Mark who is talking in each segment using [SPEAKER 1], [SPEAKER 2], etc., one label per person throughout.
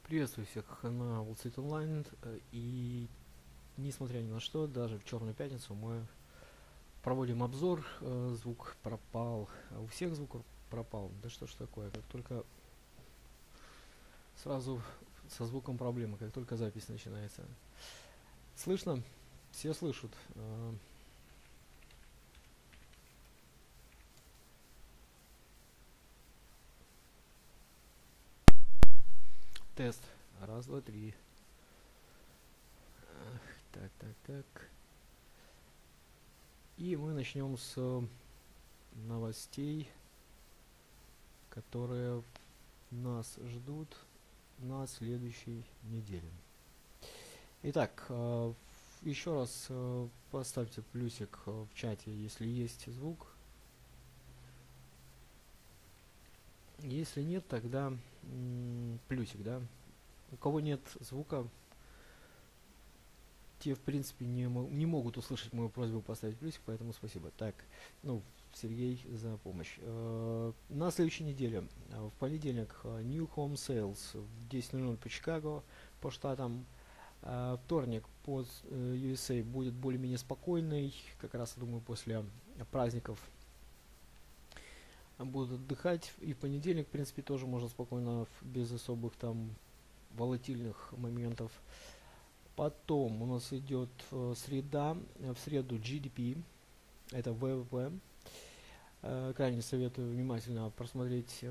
[SPEAKER 1] Приветствую всех на Wall Street Online. И несмотря ни на что, даже в Черную пятницу мы проводим обзор. Звук пропал. У всех звук пропал. Да что ж такое? Как только сразу со звуком проблемы, как только запись начинается. Слышно? Все слышат. Тест. Раз, два, три. Так. И мы начнем с новостей, которые нас ждут на следующей неделе. Итак, еще раз поставьте плюсик в чате, если есть звук. Если нет, тогда плюсик, да. У кого нет звука, те в принципе не могут услышать мою просьбу поставить плюсик, поэтому спасибо. Так, Сергей, за помощь. На следующей неделе, в понедельник, New Home Sales в 10:00 по Чикаго, по штатам. Вторник по USA будет более-менее спокойный, как раз, думаю, после праздников будут отдыхать. И в понедельник, в принципе, тоже можно спокойно, без особых там волатильных моментов. Потом у нас идет среда. В среду GDP, это ВВП. Крайне советую внимательно просмотреть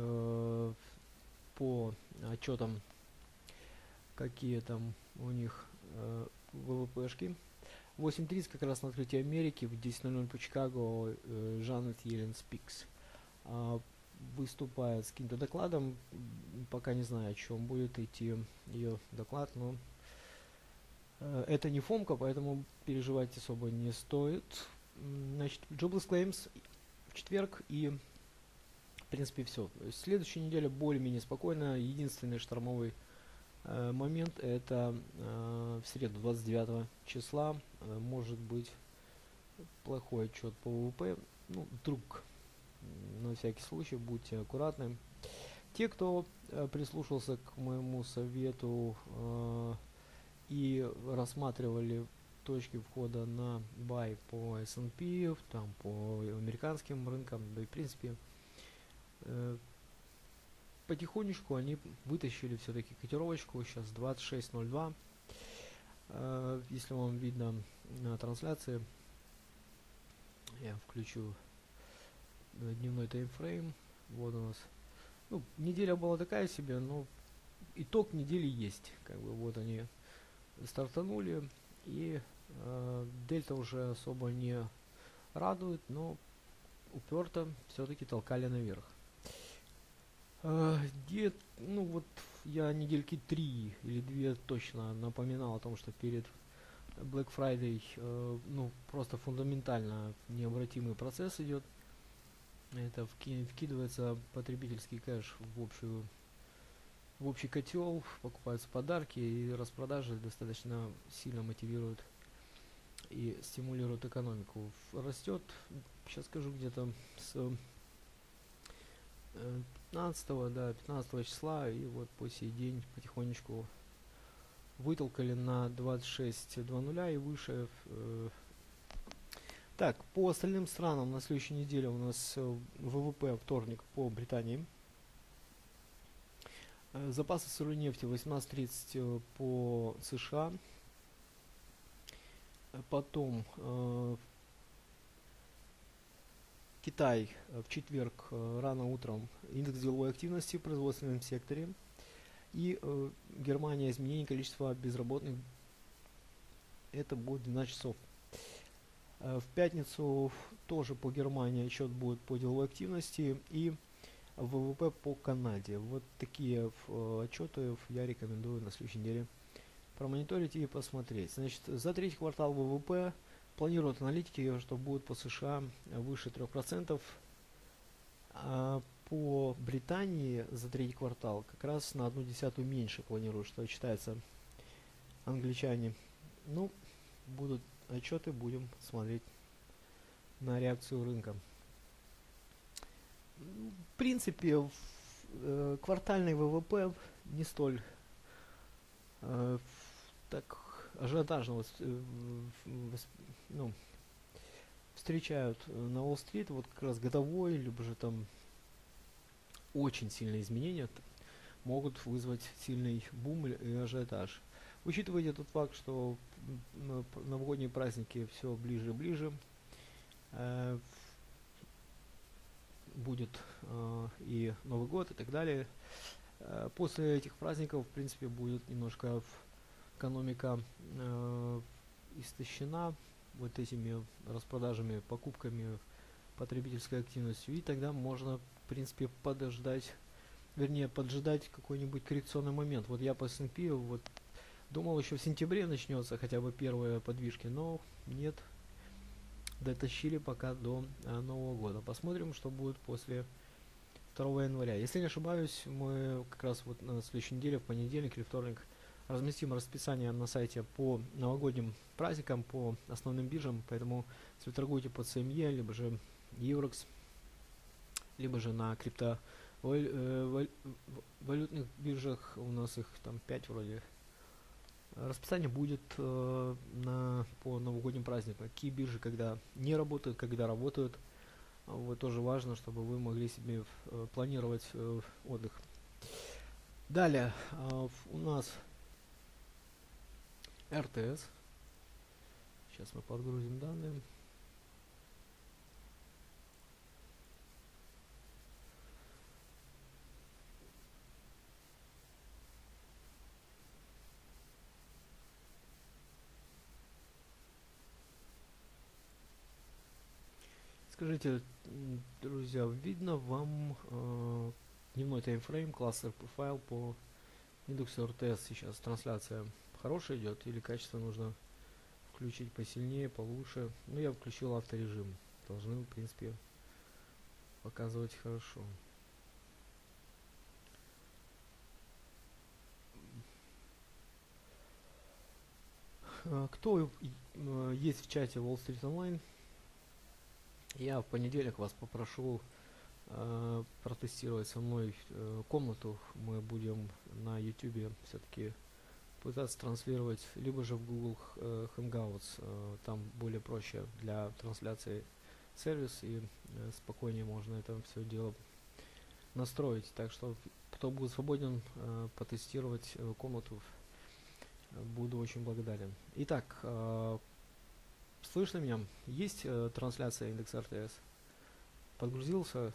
[SPEAKER 1] по отчетам, какие там у них ВВПшки. 8:30 как раз на открытие Америки, в 10:00 по Чикаго Жанет Йеллен Спикс выступает с каким-то докладом. Пока не знаю, о чем будет идти ее доклад, но это не фомка, поэтому переживать особо не стоит. Значит, Jobless Claims в четверг, и в принципе все. Следующая неделя более-менее спокойная. Единственный штормовый момент это в среду 29 числа может быть плохой отчет по ВВП. Вдруг, на всякий случай, будьте аккуратны. Те, кто прислушался к моему совету и рассматривали точки входа на buy по S&P, там, по американским рынкам, да и в принципе потихонечку они вытащили все-таки котировочку. Сейчас 26.02. Если вам видно на трансляции, я включу дневной таймфрейм. Вот у нас. Неделя была такая себе, но итог недели есть. Вот они стартанули, и дельта уже особо не радует, но уперто все-таки толкали наверх. Я недельки 3 или 2 точно напоминал о том, что перед Black Friday просто фундаментально необратимый процесс идет. Это вкидывается потребительский кэш в общий котел, покупаются подарки, и распродажи достаточно сильно мотивируют и стимулируют экономику. Растет, сейчас скажу, где-то с 15 числа, и вот по сей день потихонечку вытолкали на 26.00 и выше. Так, по остальным странам на следующей неделе у нас ВВП вторник по Британии. Запасы сырой нефти 18:30 по США. Потом Китай в четверг рано утром, индекс деловой активности в производственном секторе. И Германия, изменение количества безработных, это будет 12 часов. В пятницу тоже по Германии отчет будет по деловой активности и ВВП по Канаде. Вот такие отчеты я рекомендую на следующей неделе промониторить и посмотреть. Значит, за третий квартал ВВП планируют аналитики, что будет по США выше 3%. А по Британии за третий квартал как раз на 0,1 меньше планируют, что считается англичане. Будут отчеты, будем смотреть на реакцию рынка. В принципе, квартальный ВВП не столь Так ажиотажно ну, встречают на Уолл-стрит вот как раз годовой, либо же там очень сильные изменения могут вызвать сильный бум и ажиотаж. Учитывая тот факт, что новогодние праздники все ближе и ближе, э, будет и Новый год и так далее, после этих праздников, в принципе, будет немножко экономика истощена вот этими распродажами, покупками, потребительской активностью, и тогда можно, в принципе, подождать, вернее, поджидать какой-нибудь коррекционный момент. Вот я по S&P вот думал, еще в сентябре начнется хотя бы первые подвижки, но нет, дотащили пока до Нового года. Посмотрим, что будет после 2 января. Если не ошибаюсь, мы как раз вот на следующей неделе, в понедельник или вторник, разместим расписание на сайте по новогодним праздникам, по основным биржам, поэтому если вы торгуете по CME, либо же Eurex, либо же на валютных биржах, у нас их там 5 вроде, расписание будет по новогодним праздникам. Какие биржи когда не работают, когда работают. Вот тоже важно, чтобы вы могли себе планировать отдых. Далее у нас РТС. Сейчас мы подгрузим данные. Скажите, друзья, видно вам дневной таймфрейм, кластер профайл по индексу РТС сейчас? Трансляция хорошая идет или качество нужно включить посильнее, получше? Ну, я включил авторежим. Должны, в принципе, показывать хорошо. Кто есть в чате Wall Street Online, я в понедельник вас попрошу протестировать со мной комнату. Мы будем на YouTube все-таки пытаться транслировать либо же в Google Hangouts, там более проще для трансляции сервис и спокойнее можно это все дело настроить. Так что кто будет свободен потестировать комнату, буду очень благодарен. Итак, слышно меня? Есть трансляция индекса РТС? Подгрузился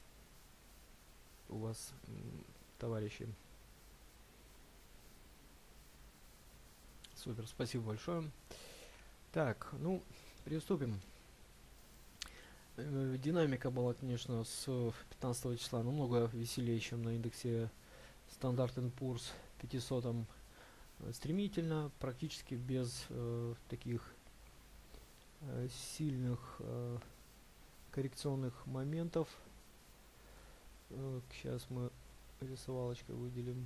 [SPEAKER 1] у вас, товарищи? Супер, спасибо большое. Так, ну, приступим. Динамика была, конечно, с 15 числа намного веселее, чем на индексе Standard & Poor's 500. Стремительно, практически без таких сильных коррекционных моментов. Сейчас мы рисовалочкой выделим.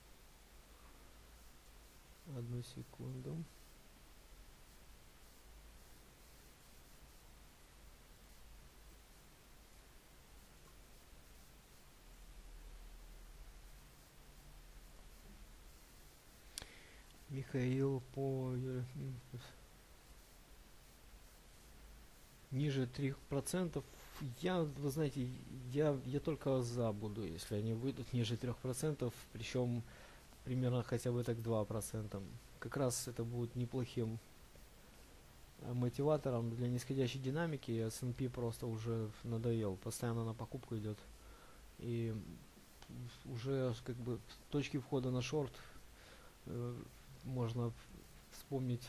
[SPEAKER 1] Одну секунду. Михаил по ниже 3%. Вы знаете, я только за буду, если они выйдут ниже 3%, причем примерно хотя бы так 2%. Как раз это будет неплохим мотиватором для нисходящей динамики. S&P просто уже надоел, постоянно на покупку идет. И уже как бы точки входа на шорт можно вспомнить,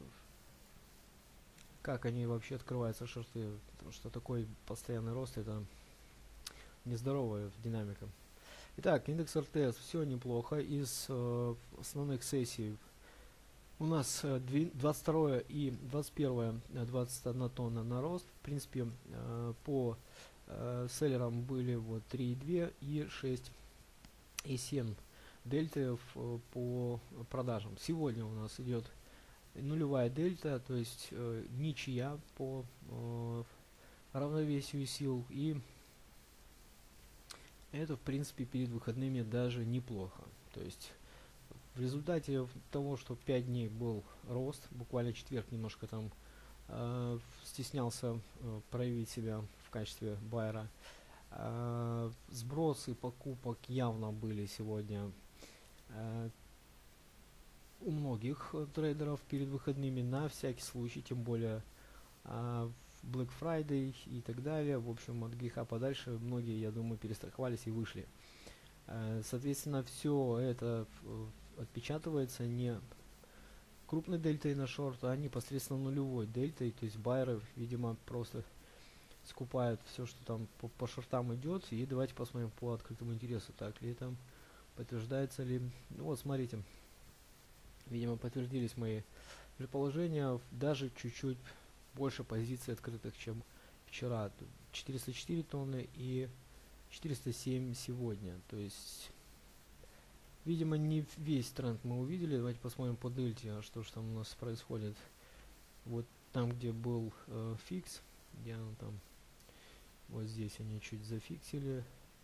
[SPEAKER 1] как они вообще открываются шорты, потому что такой постоянный рост — это нездоровая динамика. Итак, индекс РТС все неплохо. Из основных сессий у нас 22 и 21 21 тонна на рост. В принципе, по селлерам были вот 3,2 и 6 и 7 дельты по продажам. Сегодня у нас идет нулевая дельта, то есть ничья по равновесию сил, и это в принципе перед выходными даже неплохо. То есть В результате того, что 5 дней был рост, буквально четверг немножко там стеснялся проявить себя в качестве байера. Сбросы покупок явно были сегодня э, у многих трейдеров перед выходными на всякий случай, тем более в Black Friday и так далее. В общем, от греха подальше многие, я думаю, перестраховались и вышли. Соответственно, все это отпечатывается не крупной дельтой на шорт, а непосредственно нулевой дельтой. То есть байеры, видимо, просто скупают все, что там по шортам идет. И давайте посмотрим по открытому интересу, так ли это, подтверждается ли. Ну вот, смотрите, видимо, подтвердились мои предположения. Даже чуть-чуть больше позиций открытых, чем вчера. 404 тонны и 407 сегодня. То есть, видимо, не весь тренд мы увидели. Давайте посмотрим по дельте, что же там у нас происходит. Вот там, где был фикс, где он там, вот здесь они чуть зафиксили.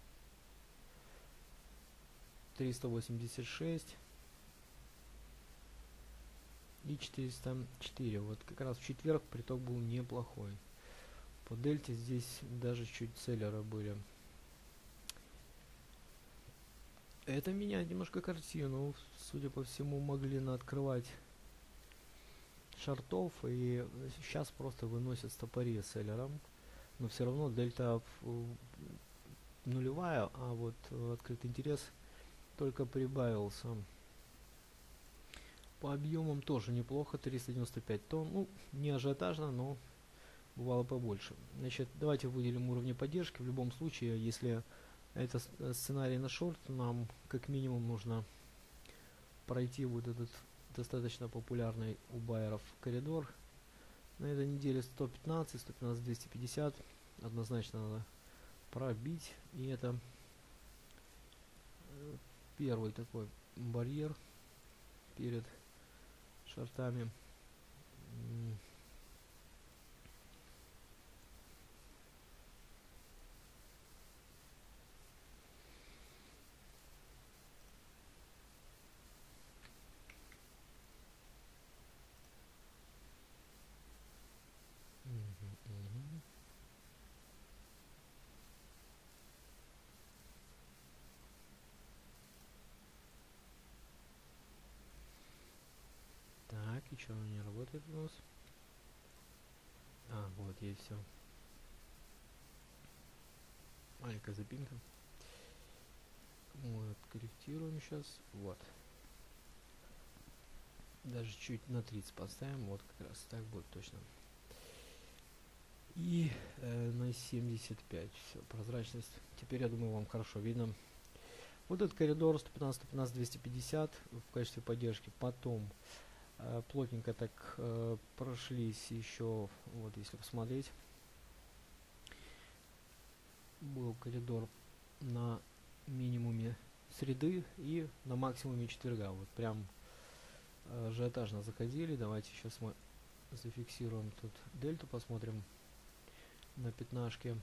[SPEAKER 1] 386 и 404. Вот как раз в четверг приток был неплохой. По дельте здесь даже чуть селлеры были. Это меняет немножко картину. Судя по всему, могли открывать шортов и сейчас просто выносят стопори селлером. Но все равно дельта нулевая, а вот открытый интерес только прибавился. По объемам тоже неплохо, 395 тонн. Ну, не ажиотажно, но бывало побольше. Значит, давайте выделим уровни поддержки. В любом случае, если это сценарий на шорт, нам как минимум нужно пройти вот этот достаточно популярный у байеров коридор. На этой неделе 115, 115, 250. Однозначно надо пробить. И это первый такой барьер перед шортами. Так, и что, не работает у нас? Вот, есть все. Маленькая запинка. Вот, корректируем сейчас. Вот. Даже чуть на 30 поставим. Вот, как раз так будет точно. И на 75. Все, прозрачность. Теперь, я думаю, вам хорошо видно. Вот этот коридор 115, 115, 250 в качестве поддержки. Потом плотненько так прошлись еще, вот если посмотреть, был коридор на минимуме среды и на максимуме четверга. Вот прям ажиотажно заходили. Давайте сейчас мы зафиксируем тут дельту, посмотрим на пятнашке.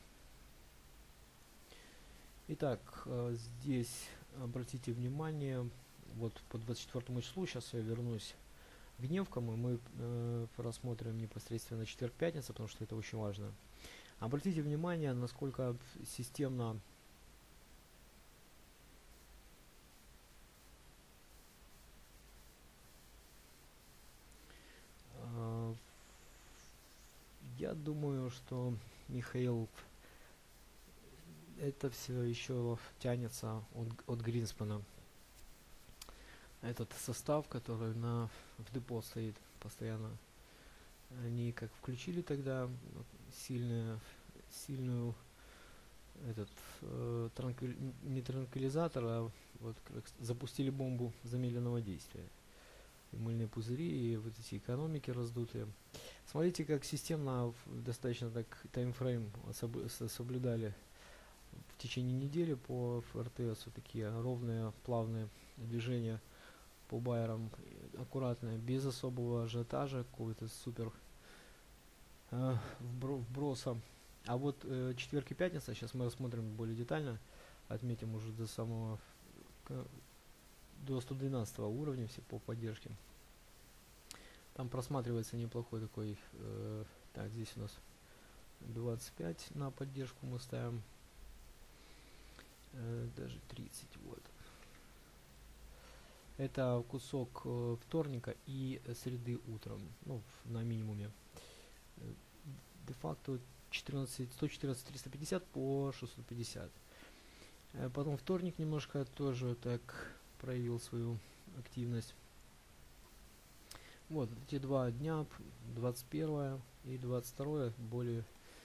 [SPEAKER 1] Итак, здесь обратите внимание, вот по 24 числу, сейчас я вернусь к дневкам, и мы рассмотрим непосредственно четверг-пятница, потому что это очень важно. Обратите внимание, насколько системно я думаю, что Михаил, это все еще тянется от Гринспена. Этот состав, который в депо стоит постоянно, они как включили тогда сильную этот не транквилизатор, а вот как запустили бомбу замедленного действия. И мыльные пузыри, и вот эти экономики раздутые. Смотрите, как системно достаточно так таймфрейм соблюдали в течение недели по ФРТС. Такие ровные, плавные движения по байерам, аккуратные, без особого ажиотажа, какого-то супер вброса. А вот четверг и пятница, сейчас мы рассмотрим более детально, отметим уже до самого до 112 уровня все по поддержке. Там просматривается неплохой такой, так, здесь у нас 25 на поддержку мы ставим, даже 30, вот. Это кусок вторника и среды утром, ну, на минимуме. Де-факто 114 350 по 650. Потом вторник немножко тоже так проявил свою активность. Вот эти 2 дня, 21 и 22, более,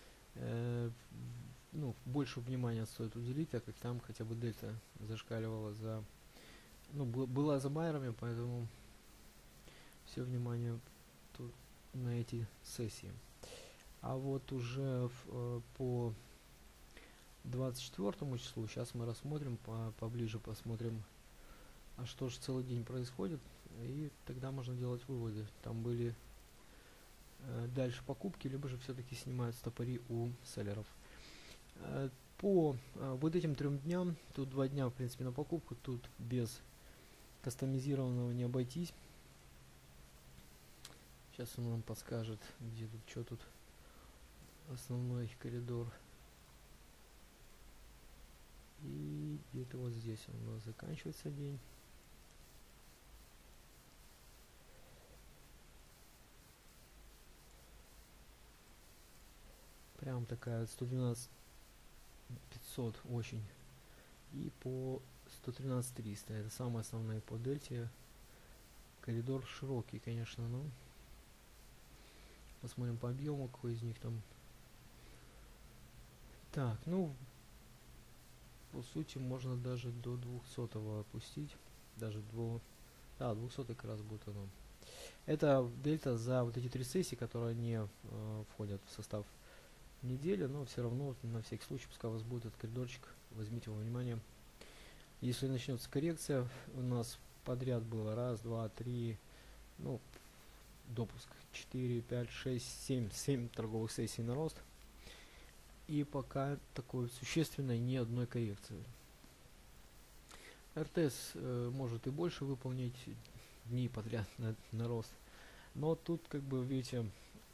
[SPEAKER 1] ну, больше внимания стоит уделить, так как там хотя бы дельта зашкаливала за, ну, была за байерами, поэтому все внимание тут на эти сессии. А вот уже по 24 числу, сейчас мы рассмотрим, поближе посмотрим, а что же целый день происходит, и тогда можно делать выводы. Там были дальше покупки, либо же все-таки снимают стопори у селлеров. По вот этим 3 дням, тут 2 дня в принципе на покупку, тут без кастомизированного не обойтись. Сейчас он нам подскажет, где тут, что тут, основной коридор. И где-то вот здесь у нас заканчивается день. Прям такая 112 500 очень. И по 113 300. Это самые основные по дельте. Коридор широкий, конечно, но посмотрим по объему, какой из них там. Так, ну, по сути, можно даже до 200 опустить. Даже да, 200 как раз будет оно. Это дельта за вот эти 3 сессии, которые не входят в состав недели, но все равно, на всякий случай, пускай у вас будет этот коридорчик, возьмите его внимание. Если начнется коррекция, у нас подряд было раз, два, три, ну, допуск 4, 5, 6, 7 торговых сессий на рост. И пока такой существенной ни одной коррекции. РТС может и больше выполнить дни подряд на рост. Но тут, как бы, видите,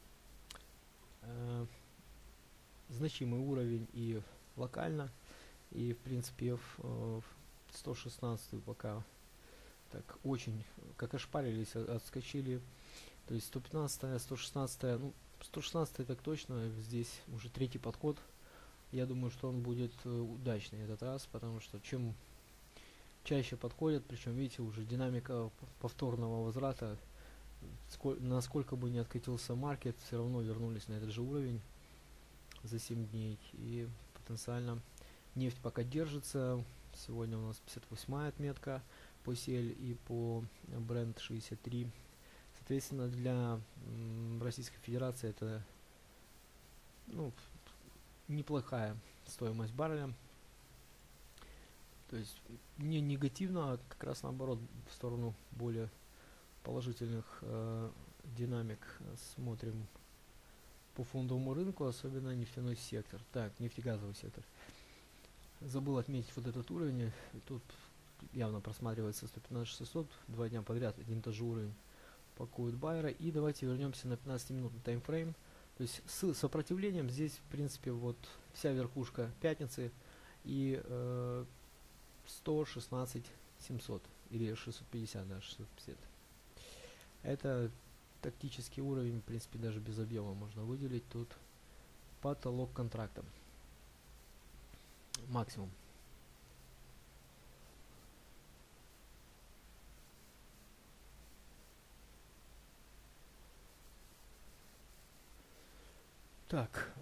[SPEAKER 1] значимый уровень и локально, и в принципе в 116 пока так очень как ошпарились, отскочили. То есть 115, 116, ну 116 так точно, здесь уже 3-й подход. Я думаю, что он будет удачный этот раз, потому что чем чаще подходят, причем видите, уже динамика повторного возврата, насколько бы не откатился маркет, все равно вернулись на этот же уровень за 7 дней. И потенциально нефть пока держится. Сегодня у нас 58-я отметка по SEL и по Brent 63. Соответственно, для Российской Федерации это, ну, неплохая стоимость барреля. То есть не негативно, а как раз наоборот в сторону более положительных динамик смотрим по фондовому рынку, особенно нефтяной сектор. Так, нефтегазовый сектор. Забыл отметить вот этот уровень. Тут явно просматривается 115 600, 2 дня подряд один и тот же уровень пакуют байера. И давайте вернемся на 15-минутный таймфрейм. То есть с сопротивлением здесь, в принципе, вот вся верхушка пятницы и 116 700 или 650, да, 650. Это тактический уровень, в принципе, даже без объема можно выделить. Тут потолок контракта. Максимум. Так.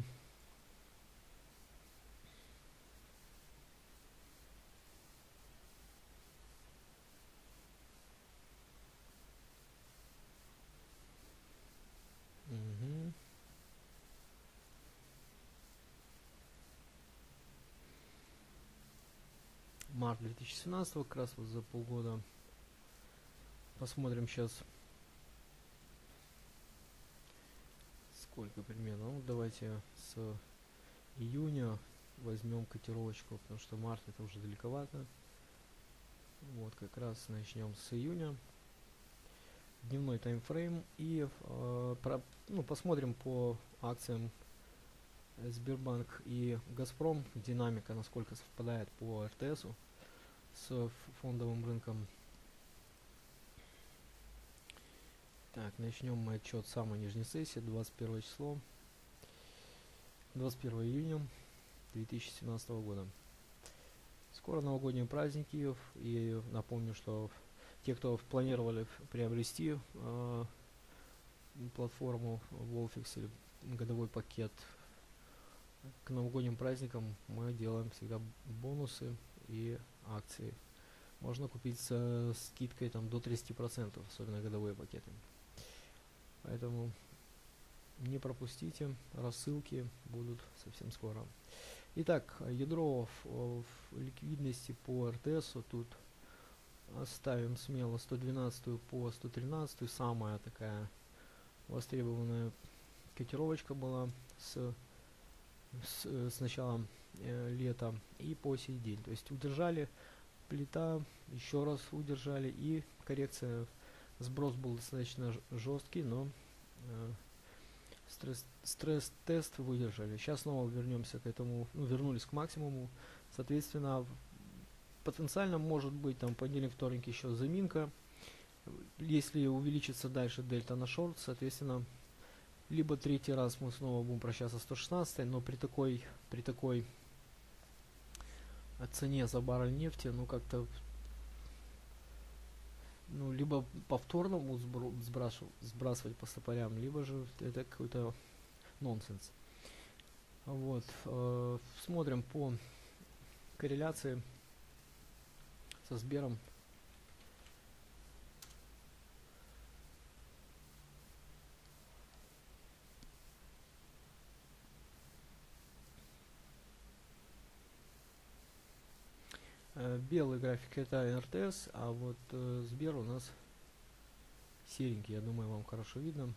[SPEAKER 1] Угу. Март 2017, как раз вот за полгода. Посмотрим сейчас, сколько примерно. Ну, давайте с июня возьмем котировочку, потому что март это уже далековато. Вот как раз начнем с июня. Дневной таймфрейм и посмотрим по акциям Сбербанк и Газпром, динамика насколько совпадает по РТСу с фондовым рынком. Так, начнем мы отчет самой нижней сессии, 21 число, 21 июня 2017 года. Скоро новогодние праздники, и напомню, что те, кто планировали приобрести платформу Wolfix или годовой пакет, к новогодним праздникам мы делаем всегда бонусы и акции. Можно купить со скидкой там, до 30%, особенно годовые пакеты. Поэтому не пропустите, рассылки будут совсем скоро. Итак, ядро в ликвидности по РТСу тут оставим смело 112 по 113, самая такая востребованная котировочка была с начала лета и по сей день. То есть удержали плита, еще раз удержали, и коррекция, сброс был достаточно жесткий, но стресс-тест выдержали. Сейчас снова вернемся к этому, вернулись к максимуму. Соответственно, потенциально может быть там понедельник, вторник еще заминка. Если увеличится дальше дельта на шорт, соответственно, либо третий раз мы снова будем прощаться с 116, но при такой цене за баррель нефти, как-то, либо повторно будут сбрасывать по стопорям, либо же это какой-то нонсенс. Вот, смотрим по корреляции со Сбером. Белый график это РТС, а вот Сбер у нас серенький, я думаю, вам хорошо видно.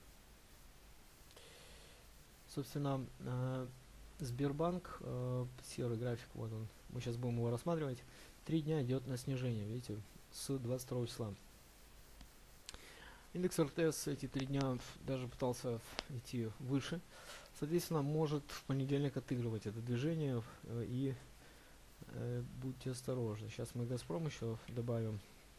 [SPEAKER 1] Собственно, Сбербанк, серый график, вот он, мы сейчас будем его рассматривать. 3 дня идет на снижение, видите, с 22 числа. Индекс РТС эти 3 дня даже пытался идти выше. Соответственно, может в понедельник отыгрывать это движение, и будьте осторожны. Сейчас мы Газпром еще добавим.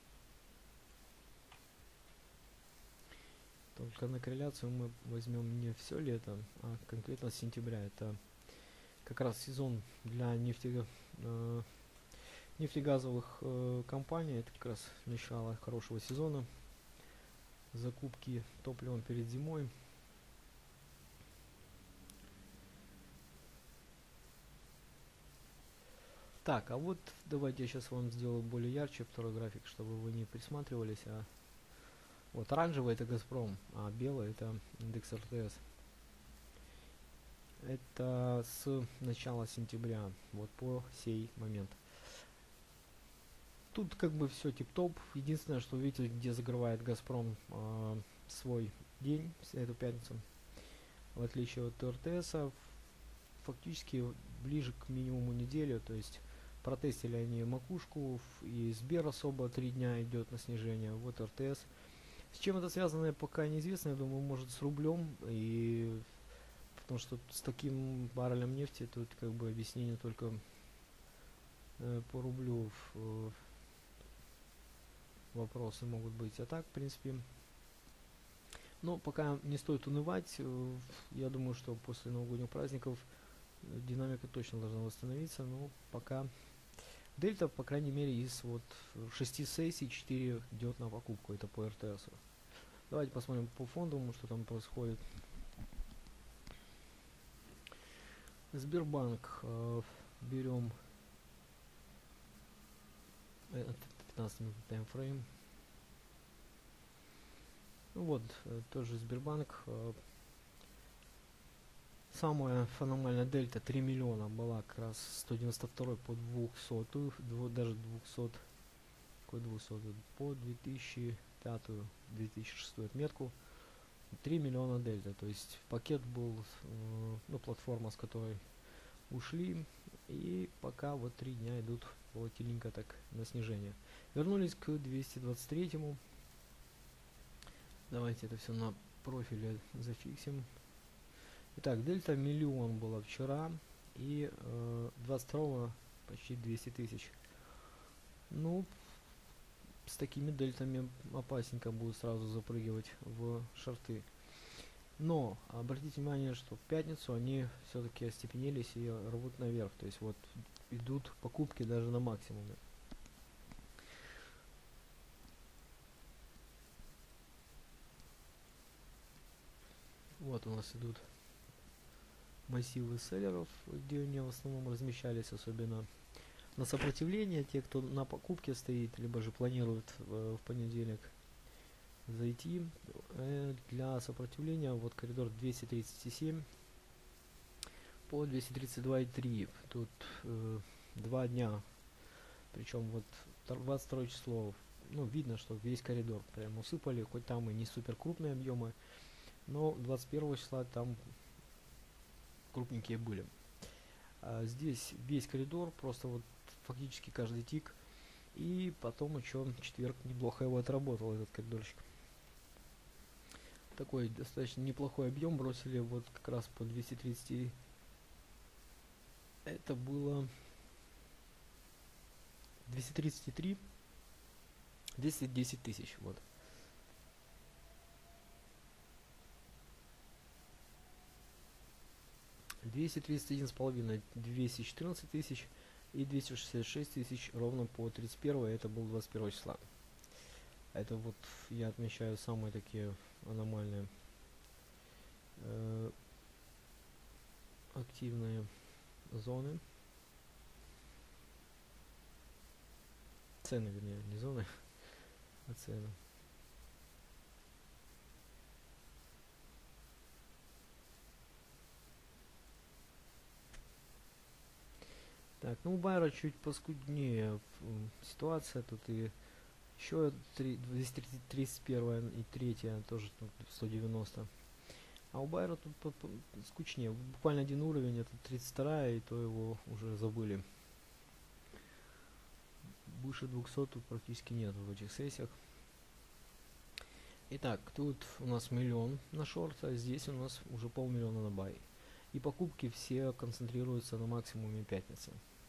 [SPEAKER 1] Только на корреляцию мы возьмем не все лето, а конкретно с сентября. Это как раз сезон для нефтегазовых компаний. Это как раз начало хорошего сезона. Закупки топливом перед зимой. Так, а вот давайте я сейчас вам сделаю более ярче второй график, чтобы вы не присматривались. Вот оранжевый это Газпром, а белый это индекс РТС. Это с начала сентября, вот по сей момент. Тут как бы все тип-топ. Единственное, что видите, где закрывает Газпром свой день, эту пятницу, в отличие от РТС, фактически ближе к минимуму недели, то есть протестили они макушку, и Сбер особо 3 дня идет на снижение, вот РТС. С чем это связано, пока неизвестно, я думаю, может с рублем, и потому что с таким баррелем нефти тут как бы объяснение только по рублю вопросы могут быть. А так, в принципе, но пока не стоит унывать. Я думаю, что после новогодних праздников динамика точно должна восстановиться, но пока дельта, по крайней мере, из вот 6 сессий 4 идет на покупку, это по РТС. Давайте посмотрим по фондовому, что там происходит. Сбербанк, берем 15-минутный таймфрейм. Вот, тоже Сбербанк. Самая феноменальная дельта 3 миллиона была как раз 192 по 200, даже 200, какой 200, по 2005-2006 отметку. 3 миллиона дельта, то есть пакет был, платформа, с которой ушли, и пока вот 3 дня идут волатильненько так на снижение. Вернулись к 223-му. Давайте это все на профиле зафиксим. Итак, дельта миллион была вчера, и 22 почти 200 тысяч. Ну, с такими дельтами опасненько будет сразу запрыгивать в шорты. Но обратите внимание, что в пятницу они все-таки остепенились и рвут наверх. То есть вот идут покупки даже на максимуме. Вот у нас идут массивы селлеров, где они в основном размещались, особенно на сопротивление. Те, кто на покупке стоит, либо же планирует в понедельник зайти. Для сопротивления вот коридор 237 по 232,3. Тут 2 дня. Причем вот 22 число, ну, видно, что весь коридор прям усыпали, хоть там и не супер крупные объемы, но 21 числа там крупненькие были. А здесь весь коридор, просто вот фактически каждый тик. И потом еще четверг неплохо его отработал, этот коридорчик. Такой достаточно неплохой объем бросили вот как раз по 230. Это было 233, 210 тысяч, вот. Двести 231,5, 214 тысяч и 266 тысяч ровно по 31, это был 21 числа. Это вот я отмечаю самые такие аномальные активные зоны. Цены, вернее, не зоны, а цены. Так, ну у Байера чуть поскуднее ситуация. Тут и еще 231 и 3 тоже 190. А у Байера тут скучнее. Буквально один уровень, это 32, и то его уже забыли. Выше 200 тут практически нет в этих сессиях. Итак, тут у нас миллион на шорт, а здесь у нас уже 500 000 на бай. И покупки все концентрируются на максимуме пятницы.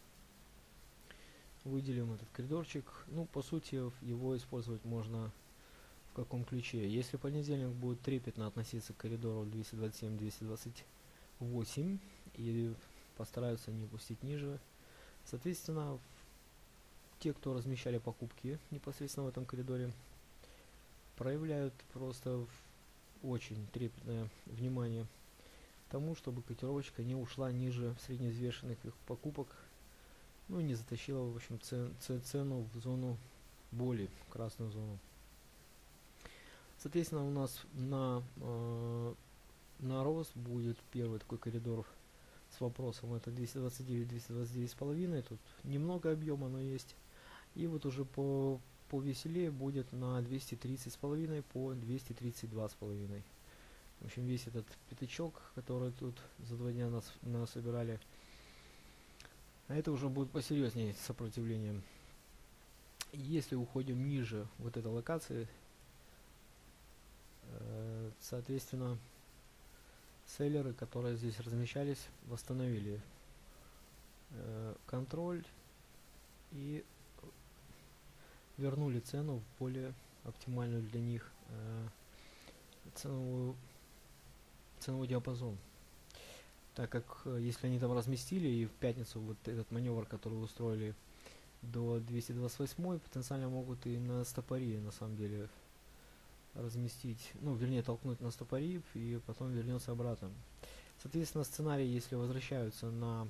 [SPEAKER 1] Выделим этот коридорчик. Ну, по сути, его использовать можно в каком ключе. Если понедельник будет трепетно относиться к коридору 227-228 и постараются не пустить ниже, соответственно, те, кто размещали покупки непосредственно в этом коридоре, проявляют просто очень трепетное внимание тому, чтобы котировочка не ушла ниже средневзвешенных их покупок, ну и не затащила, в общем, цену в зону боли, в красную зону. Соответственно, у нас на рост будет первый такой коридор с вопросом, это 229-229,5, тут немного объема, но есть. И вот уже повеселее будет на 230,5 по 232,5. В общем, весь этот пятачок, который тут за 2 дня нас собирали, а это уже будет посерьезнее сопротивление. Если уходим ниже вот этой локации, соответственно, селлеры, которые здесь размещались, восстановили контроль и вернули цену в более оптимальную для них ценовой диапазон. Так как если они там разместили и в пятницу вот этот маневр, который устроили до 228, потенциально могут и на стопоре на самом деле разместить, ну вернее толкнуть на стопоре и потом вернется обратно. Соответственно, сценарий, если возвращаются на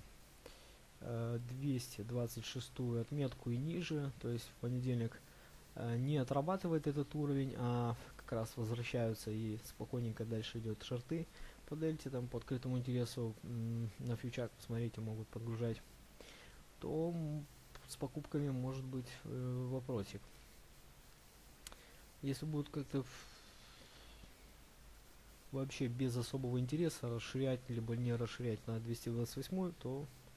[SPEAKER 1] 226 отметку и ниже, то есть в понедельник не отрабатывает этот уровень, а как раз возвращаются и спокойненько дальше идет шорты по дельте, там по открытому интересу на фьючах, посмотрите, могут подгружать, то с покупками может быть вопросик. Если будут как-то вообще без особого интереса расширять либо не расширять на 228, то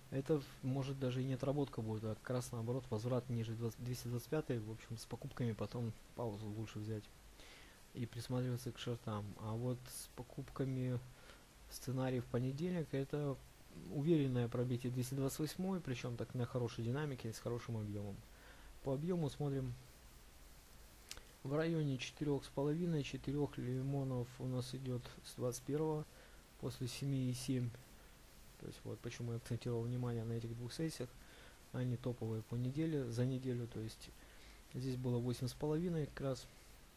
[SPEAKER 1] Это может даже и не отработка будет, а как раз наоборот возврат ниже 225. В общем, с покупками потом паузу лучше взять и присматриваться к шортам. А вот с покупками сценарий в понедельник это уверенное пробитие 228, причем так на хорошей динамике, с хорошим объемом. По объему смотрим в районе 4,5-4 лимонов у нас идет с 21 после 7,7. То есть вот почему я акцентировал внимание на этих двух сессиях. Они топовые по неделе, за неделю. То есть здесь было 8,5 как раз.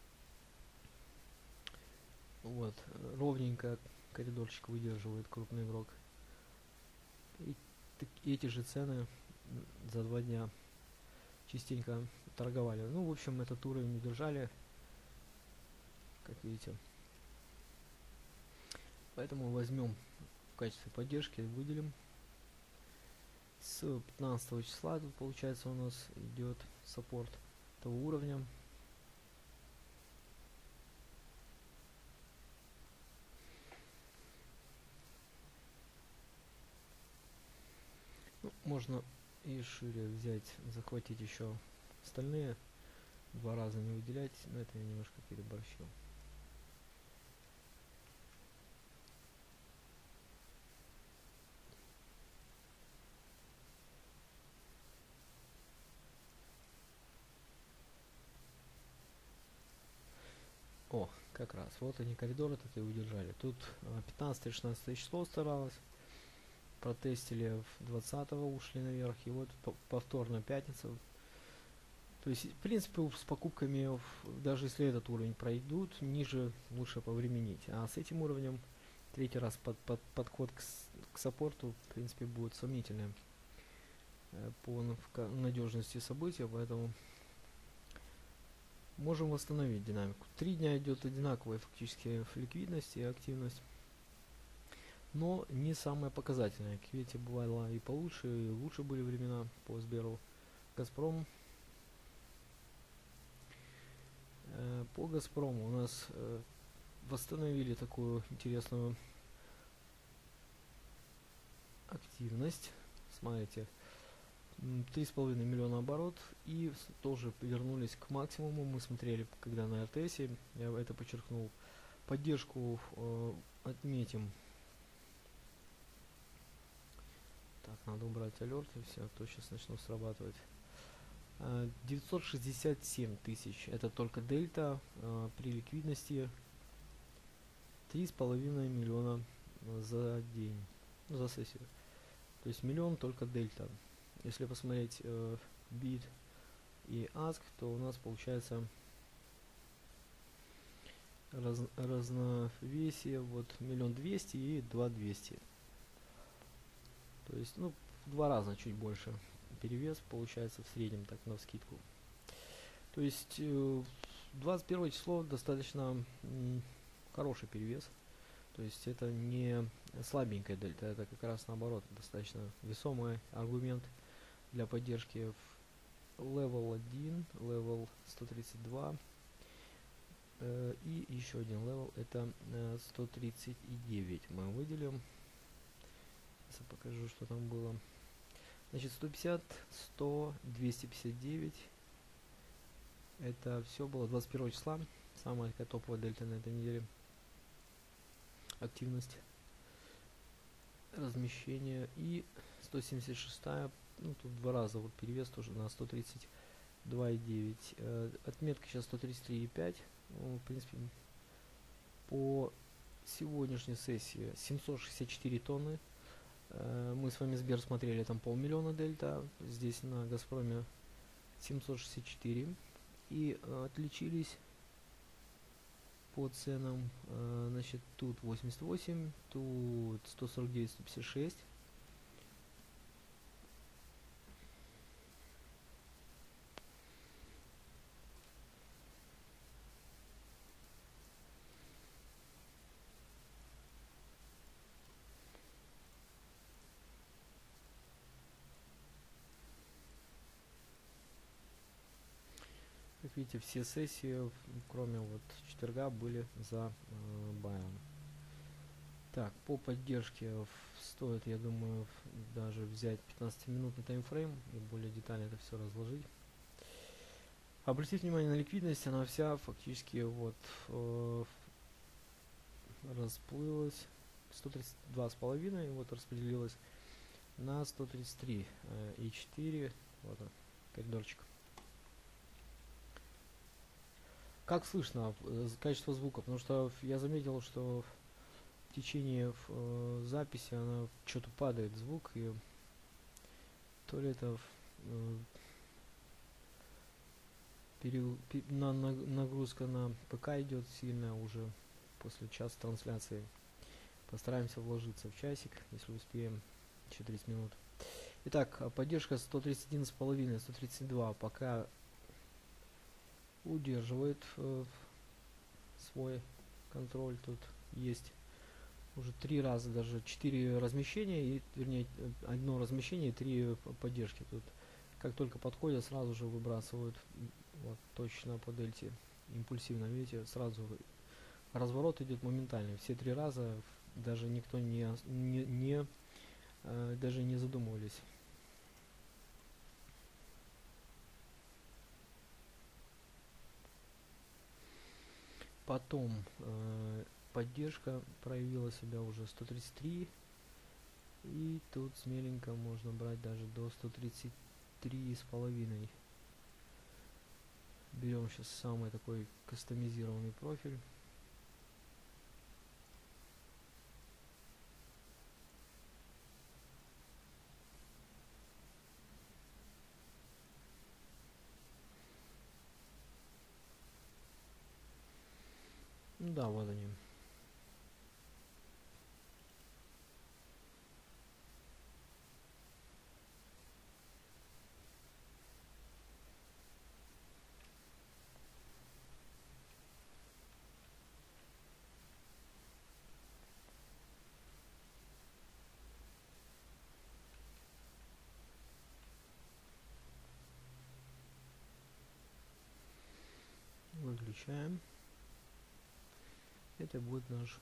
[SPEAKER 1] Вот, ровненько коридорчик выдерживает крупный игрок. И эти же цены за 2 дня частенько торговали. Ну, в общем, этот уровень не держали, как видите. Поэтому возьмем в качестве поддержки, выделим. С 15 числа тут получается у нас идет саппорт этого уровня. Ну, можно и шире взять, захватить еще остальные. 2 раза не выделять, но это я немножко переборщил. О, как раз, вот они коридоры так и удержали. Тут 15-16 число старалось. Протестили в 20 ушли наверх. И вот повторно пятница. То есть, в принципе, с покупками, даже если этот уровень пройдут, ниже лучше повременить. А с этим уровнем третий раз подход к саппорту, в принципе, будет сомнительным по надежности события, поэтому можем восстановить динамику. 3 дня идет одинаковая фактически ликвидность и активность, но не самая показательная. Как видите, бывало и получше, и лучше были времена по Сберу. Газпром. По Газпрому у нас восстановили такую интересную активность. Смотрите, 3,5 миллиона оборот, и тоже вернулись к максимуму. Мы смотрели, когда на РТС, я это подчеркнул. Поддержку отметим. Так, надо убрать алерты, все, а то сейчас начну срабатывать. 967 тысяч, это только дельта при ликвидности 3,5 миллиона за день, за сессию. То есть миллион только дельта. Если посмотреть bid и ask, то у нас получается разновесие вот 1,2 миллиона и 2,200. То есть, ну, в 2 раза чуть больше перевес получается в среднем, так навскидку. То есть 21 число достаточно хороший перевес. То есть это не слабенькая дельта, это как раз наоборот достаточно весомый аргумент для поддержки в level 1, level 132 и еще один level, это 139 мы выделим. Сейчас я покажу, что там было. Значит, 150, 100, 259. Это все было 21 числа. Самая такая топовая дельта на этой неделе. Активность. Размещение. И 176. Ну, тут 2 раза вот перевес тоже на 132,9. Отметка сейчас 133,5. Ну, в принципе, по сегодняшней сессии 764 тонны. Мы с вами Сбер смотрели, там 500 000 дельта. Здесь на Газпроме 764. И отличились по ценам. Значит, тут 88, тут 149, 156. Как видите, все сессии, кроме вот четверга, были за баем. Так, по поддержке стоит, я думаю, даже взять 15-минутный таймфрейм и более детально это все разложить. Обратите внимание на ликвидность, она вся фактически вот расплылась 132,5, вот распределилась на 133 и 4, вот он, коридорчик. Как слышно качество звука? Потому что я заметил, что в течение записи она что-то падает звук, и то ли это нагрузка на ПК идет сильная уже после часа трансляции. Постараемся вложиться в часик, если успеем, еще 30 минут. Итак, поддержка 131,5, 132 пока удерживает свой контроль. Тут есть уже 3 раза, даже 4 размещения, и, вернее, одно размещение и 3 поддержки. Тут как только подходят, сразу же выбрасывают вот точно по дельте импульсивно, видите, сразу разворот идет моментально. Все 3 раза даже никто даже не задумывались. Потом поддержка проявила себя уже 133, и тут смеленько можно брать даже до 133,5. Берем сейчас самый такой кастомизированный профиль. Ну да, вот они. Выключаем. Это будет наш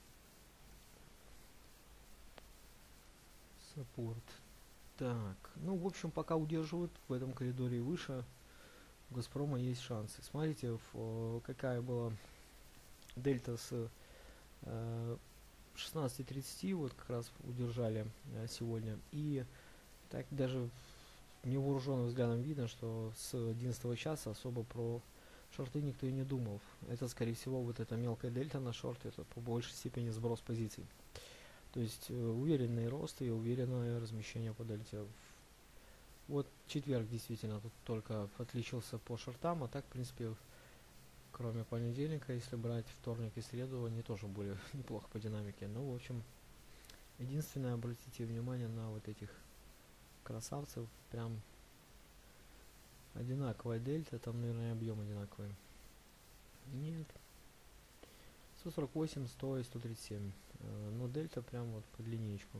[SPEAKER 1] саппорт. Так, ну, в общем, пока удерживают в этом коридоре выше, у Газпрома есть шансы. Смотрите, какая была дельта с 16:30, вот как раз удержали сегодня. И так даже невооруженным взглядом видно, что с 11 часа особо про шорты никто и не думал. Это, скорее всего, вот эта мелкая дельта на шорт, это по большей степени сброс позиций. То есть уверенный рост и уверенное размещение по дельте. Вот четверг действительно тут только отличился по шортам, а так, в принципе, кроме понедельника, если брать вторник и среду, они тоже были неплохо по динамике. Ну, в общем, единственное, обратите внимание на вот этих красавцев, прям одинаковая дельта, там, наверное, объем одинаковый. Нет. 148, 100 и 137. Но дельта прям вот под линейку.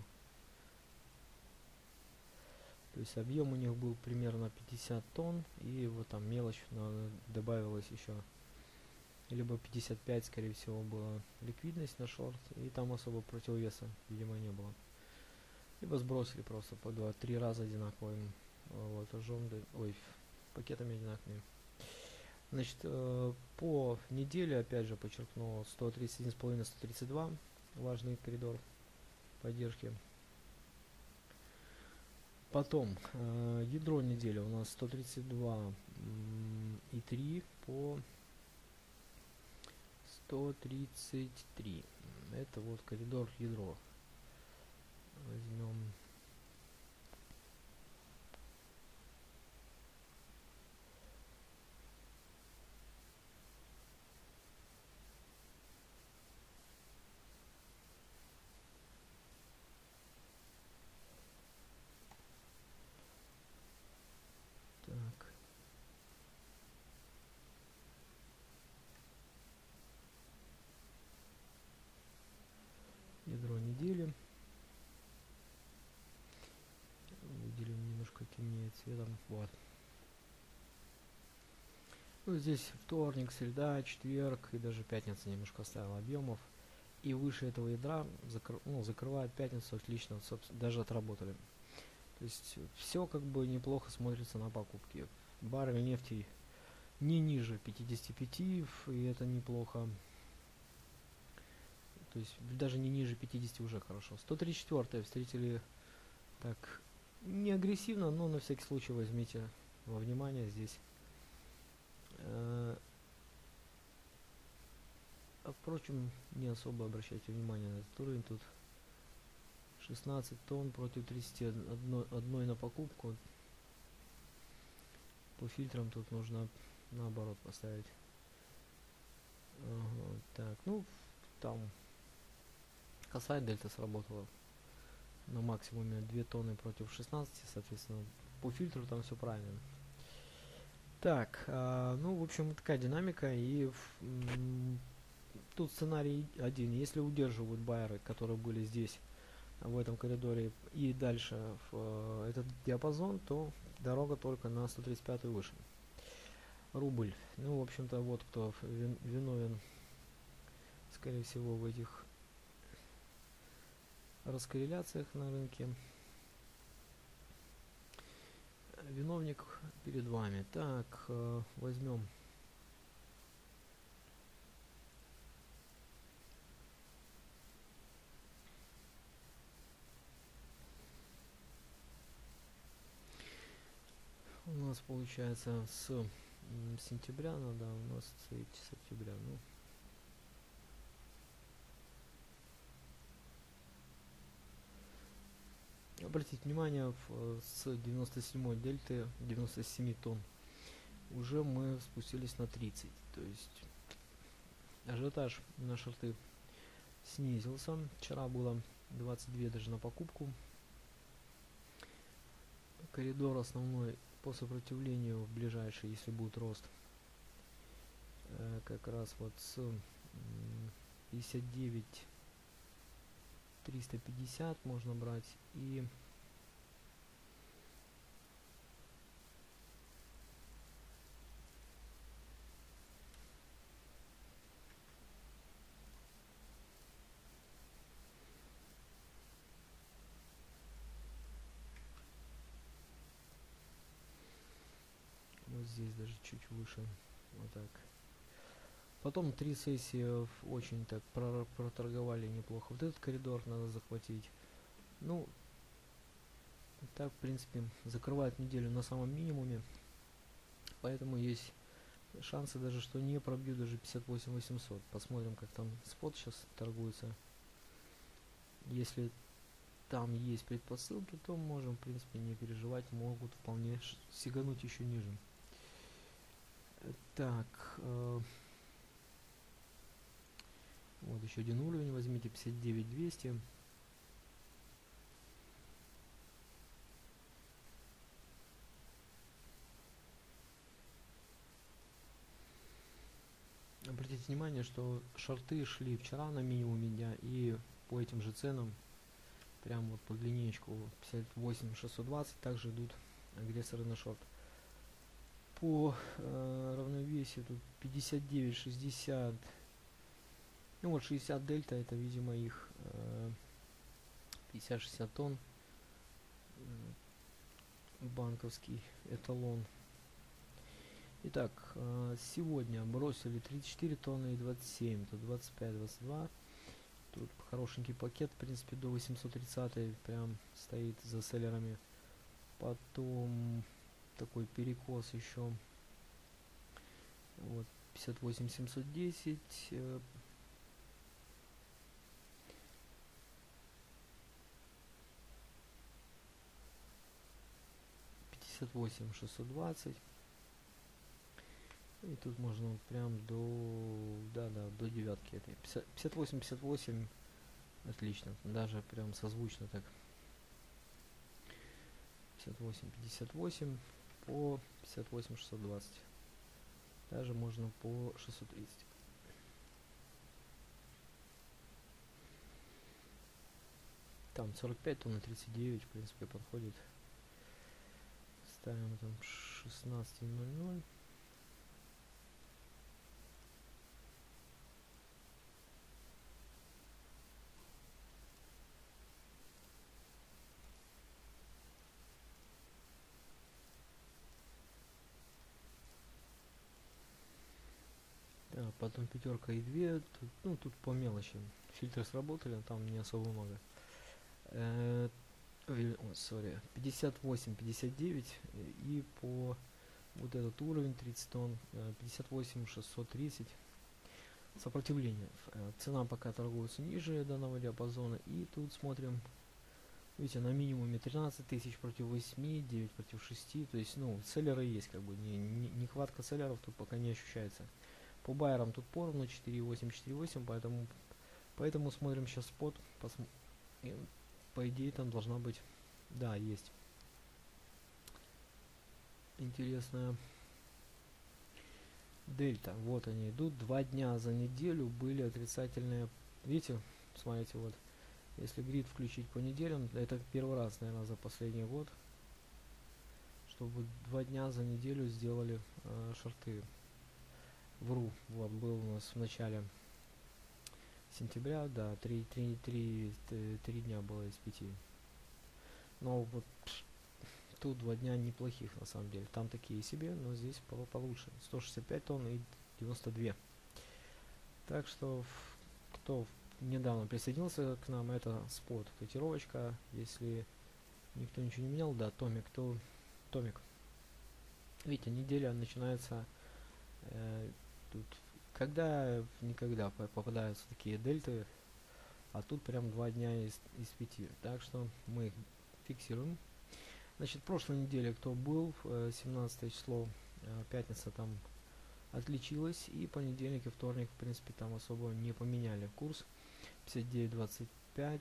[SPEAKER 1] То есть объем у них был примерно 50 тонн, и вот там мелочь добавилась еще. Либо 55, скорее всего, была ликвидность на шорт, и там особо противовеса, видимо, не было. Либо сбросили просто по 2-3 раза одинаковым вот, пакетами одинаковыми. Значит, по неделе, опять же, подчеркну, 131,5-132, важный коридор поддержки. Потом, ядро недели у нас 132,3 по 133. Это вот коридор ядро. Возьмем. Так. Ядро недели. Выделим немножко темнее цветом. Вот. Ну, здесь вторник, среда, четверг и даже пятница немножко оставил объемов. и выше этого ядра закрывает пятницу отлично, собственно, даже отработали. То есть все как бы неплохо смотрится на покупке. Баррель нефти не ниже 55, и это неплохо. То есть даже не ниже 50 уже хорошо. 134 встретили так не агрессивно, но на всякий случай возьмите во внимание здесь. Впрочем, не особо обращайте внимание на этот уровень. Тут 16 тонн против 31 на покупку. По фильтрам тут нужно наоборот поставить. Ага, так, ну там косая дельта сработала на максимуме 2 тонны против 16, соответственно, по фильтру там все правильно. Так, ну, в общем, такая динамика, и тут сценарий один. Если удерживают байеры, которые были здесь, в этом коридоре, и дальше в этот диапазон, то дорога только на 135 выше. Рубль. Ну, в общем-то, вот кто виновен, скорее всего, в этих раскорреляциях на рынке. Виновник перед вами. Так, возьмем у нас получается с сентября, ну да, у нас с октября, ну. Обратите внимание, с 97 дельты, 97 тонн, уже мы спустились на 30. То есть ажиотаж на шорты снизился. Вчера было 22 даже на покупку. Коридор основной по сопротивлению ближайший, если будет рост, как раз вот с 59 350 можно брать, и вот здесь даже чуть выше, вот так. Потом 3 сессии очень так проторговали неплохо. Вот этот коридор надо захватить. Ну, так, в принципе, закрывает неделю на самом минимуме. Поэтому есть шансы даже, что не пробью даже 58 800. Посмотрим, как там спот сейчас торгуется. Если там есть предпосылки, то можем, в принципе, не переживать. Могут вполне сигануть еще ниже. Так, вот еще один уровень возьмите, 59 200. Обратите внимание, что шорты шли вчера на минимуме дня, и по этим же ценам, прям вот под линеечку 58 620, также идут агрессоры на шорт. По равновесию тут 59 60. Ну вот 60 дельта, это, видимо, их 50-60 тонн. Банковский эталон. Итак, сегодня бросили 34 тонны и 27, тут 25-22. Тут хорошенький пакет, в принципе, до 830 прям стоит за селлерами. Потом такой перекос еще. Вот 58 710. 58 620. И тут можно прям до, да, до девятки этой. 58 отлично. Даже прям созвучно так. 58 по 58 620. Даже можно по 630. Там 45 тонн на 39, в принципе, подходит. Ставим там 16.00. потом пятерка и 2, тут, ну тут по мелочи. Фильтры сработали, там не особо много. Сори, 58, 59 и по вот этот уровень 30 тонн, 58, 630 сопротивление. Цена пока торгуется ниже данного диапазона, и тут смотрим, видите, на минимуме 13 тысяч против 8, 9 против 6, то есть, ну, селлеры есть, как бы, нехватка селлеров тут пока не ощущается. По байерам тут поровну 4.8, 4.8, поэтому смотрим сейчас спот, по идее там должна быть, да, есть интересная дельта. Вот они идут, 2 дня за неделю были отрицательные, видите, смотрите, вот, если грид включить по неделям, это первый раз, наверное, за последний год, чтобы 2 дня за неделю сделали шорты. Вру, вот, был у нас в начале сентября, да, 3 дня было из 5. Но вот тут 2 дня неплохих на самом деле. Там такие себе, но здесь получше. 165 тонн и 92. Так что, кто недавно присоединился к нам, это спот, котировочка. Если никто ничего не менял, да, Томик, то Томик. Видите, неделя начинается тут, никогда попадаются такие дельты, а тут прям 2 дня из 5. Так что мы фиксируем. Значит, прошлой неделе кто был, 17 число, пятница там отличилась, и понедельник и вторник, в принципе, там особо не поменяли курс. 59.25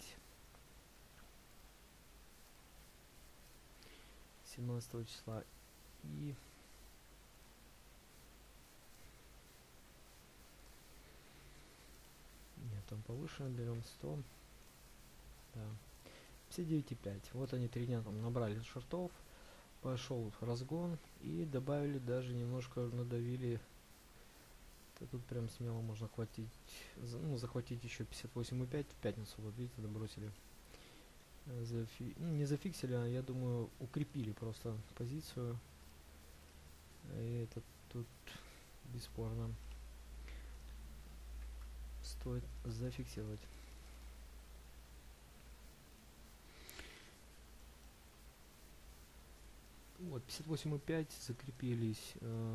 [SPEAKER 1] 17 числа, и нет, там повыше, берем 100, да, 59.5. Вот они 3 дня там набрали шортов, пошел разгон, и добавили, даже немножко надавили. Тут прям смело можно хватить, ну, захватить еще 58.5 в пятницу. Вот видите, добросили. Не зафиксили, а я думаю укрепили просто позицию. И это тут бесспорно стоит зафиксировать. Вот 58.5 закрепились,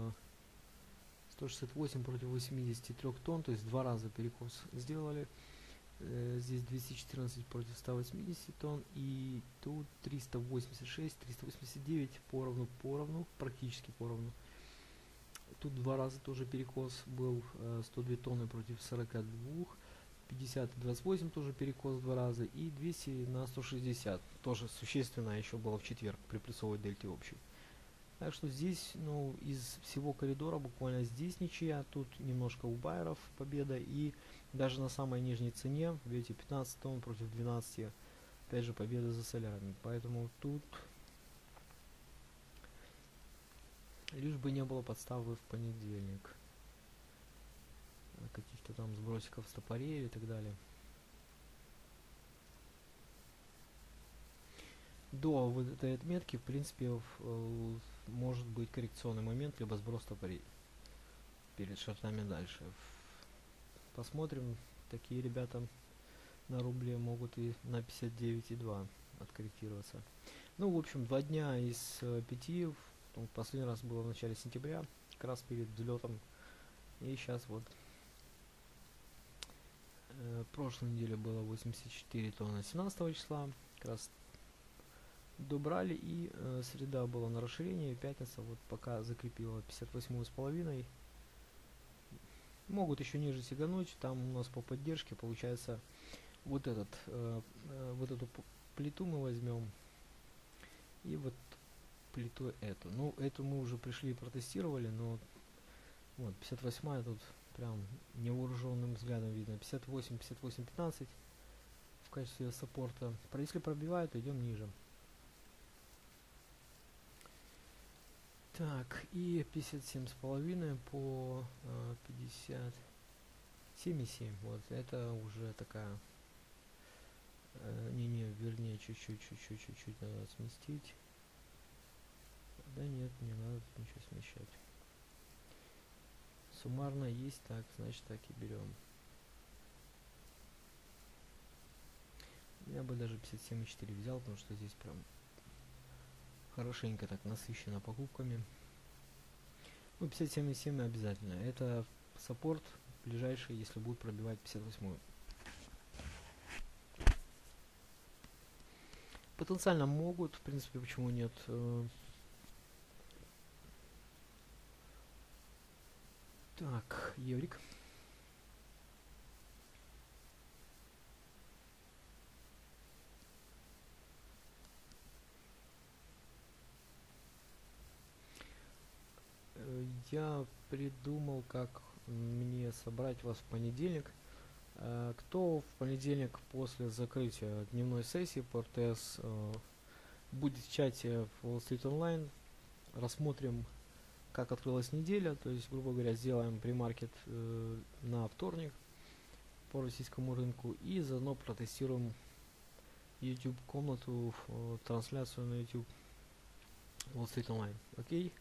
[SPEAKER 1] 168 против 83 тонн, то есть 2 раза перекос сделали. Здесь 214 против 180 тонн, и тут 386, 389 поровну, практически поровну. Тут 2 раза тоже перекос был, 102 тонны против 42, 50 и 28 тоже перекос 2 раза, и 200 на 160, тоже существенно еще было в четверг при плюсовой дельте общей. Так что здесь, ну, из всего коридора буквально здесь ничья, тут немножко у байеров победа, и даже на самой нижней цене, видите, 15 тонн против 12, опять же победа за солярами. Поэтому тут лишь бы не было подставы в понедельник, каких-то там сбросиков стопорей и так далее. До вот этой отметки, в принципе, может быть коррекционный момент, либо сброс стопорей перед шортами дальше. Посмотрим, такие ребята на рубле могут и на 59,2 откорректироваться. Ну, в общем, 2 дня из 5, последний раз было в начале сентября, как раз перед взлетом, и сейчас вот прошлой неделе было 84 тонны 17 числа, как раз добрали, и среда была на расширении, пятница вот пока закрепила 58,5. Могут еще ниже сигануть, там у нас по поддержке получается вот вот эту плиту мы возьмем, и вот плиту эту. Ну, эту мы уже пришли и протестировали, но вот 58 тут прям невооруженным взглядом видно. 58, 58, 15 в качестве саппорта. Если пробивают, идем ниже. Так, и 57,5 по 57,7. Вот это уже такая, вернее, чуть-чуть надо сместить. Да нет, не надо ничего смещать. Суммарно есть, так, значит так и берем. Я бы даже 57,4 взял, потому что здесь прям хорошенько так насыщено покупками. Ну, 57,7 обязательно. Это саппорт ближайший, если будет пробивать 58. Потенциально могут, в принципе, почему нет. Так, еврик. Я придумал, как мне собрать вас в понедельник. Кто в понедельник после закрытия дневной сессии по РТС будет в чате в Wall Street Online, рассмотрим, как открылась неделя, то есть, грубо говоря, сделаем премаркет на вторник по российскому рынку и заодно протестируем YouTube комнату, трансляцию на YouTube Wall Street Online. Окей?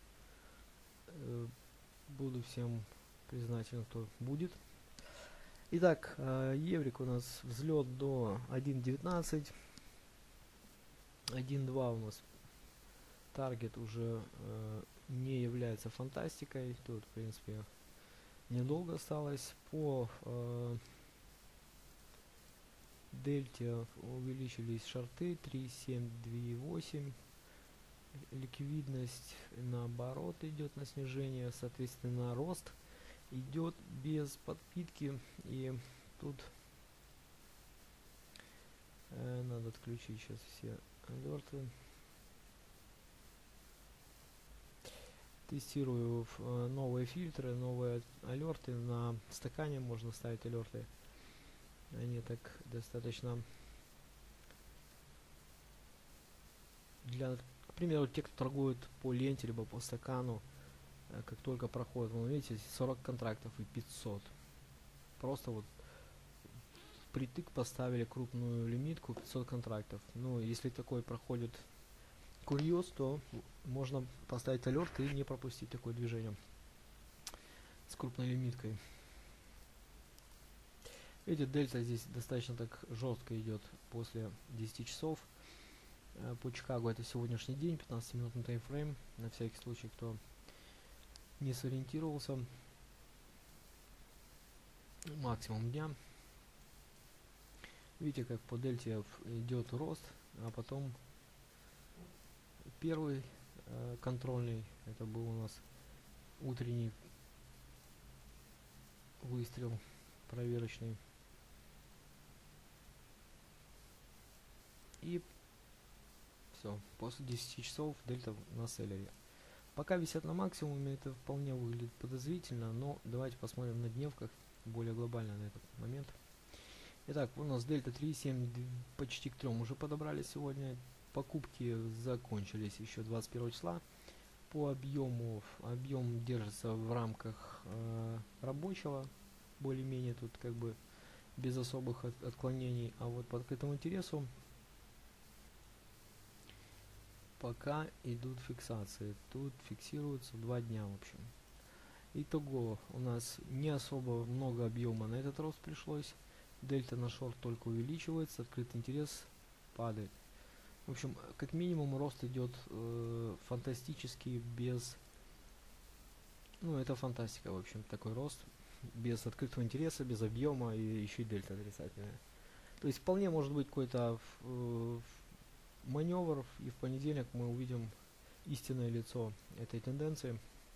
[SPEAKER 1] Буду всем признателен, кто будет. Итак, еврик у нас взлет до 1.19. 1.2 у нас таргет уже не является фантастикой. Тут, в принципе, недолго осталось. По дельте увеличились шорты 3.7, 2.8. Ликвидность наоборот идет на снижение, соответственно рост идет без подпитки. И тут надо отключить сейчас все алерты. Тестирую новые фильтры, новые алерты. На стакане можно ставить алерты. Они так достаточно для, к примеру, те, кто торгует по ленте либо по стакану, как только проходит, вы видите, 40 контрактов и 500. Просто вот притык поставили крупную лимитку 500 контрактов. Ну, если такой проходит курьез, то можно поставить алерт и не пропустить такое движение с крупной лимиткой. Видите, дельта здесь достаточно так жестко идет после 10 часов. По Чикаго это сегодняшний день, 15-минутный таймфрейм, на всякий случай, кто не сориентировался. Максимум дня. Видите, как по дельте идет рост, а потом первый контрольный, это был у нас утренний выстрел проверочный. И все, после 10 часов дельта на селлере. Пока висят на максимуме, это вполне выглядит подозрительно, но давайте посмотрим на дневках более глобально на этот момент. Итак, у нас дельта 3.7 почти к 3 уже подобрали сегодня. Покупки закончились еще 21 числа. По объему, объем держится в рамках рабочего, более-менее тут как бы без особых отклонений. А вот по открытому интересу пока идут фиксации. Тут фиксируются 2 дня в общем. Итого у нас не особо много объема на этот рост пришлось. Дельта на шорт только увеличивается, открытый интерес падает. В общем, как минимум рост идет фантастический, без... Ну, это фантастика, в общем, такой рост. Без открытого интереса, без объема и еще и дельта отрицательная. То есть вполне может быть какой-то маневр, и в понедельник мы увидим истинное лицо этой тенденции.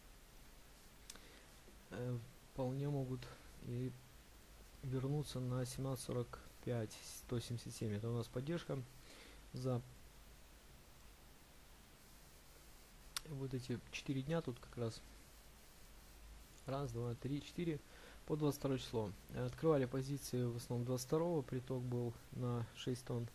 [SPEAKER 1] Вполне могут и вернуться на 17.45, 177. Это у нас поддержка за вот эти 4 дня. Тут как раз раз, два, три, 4 по 22 число. Открывали позиции в основном 22, приток был на 6 тонн.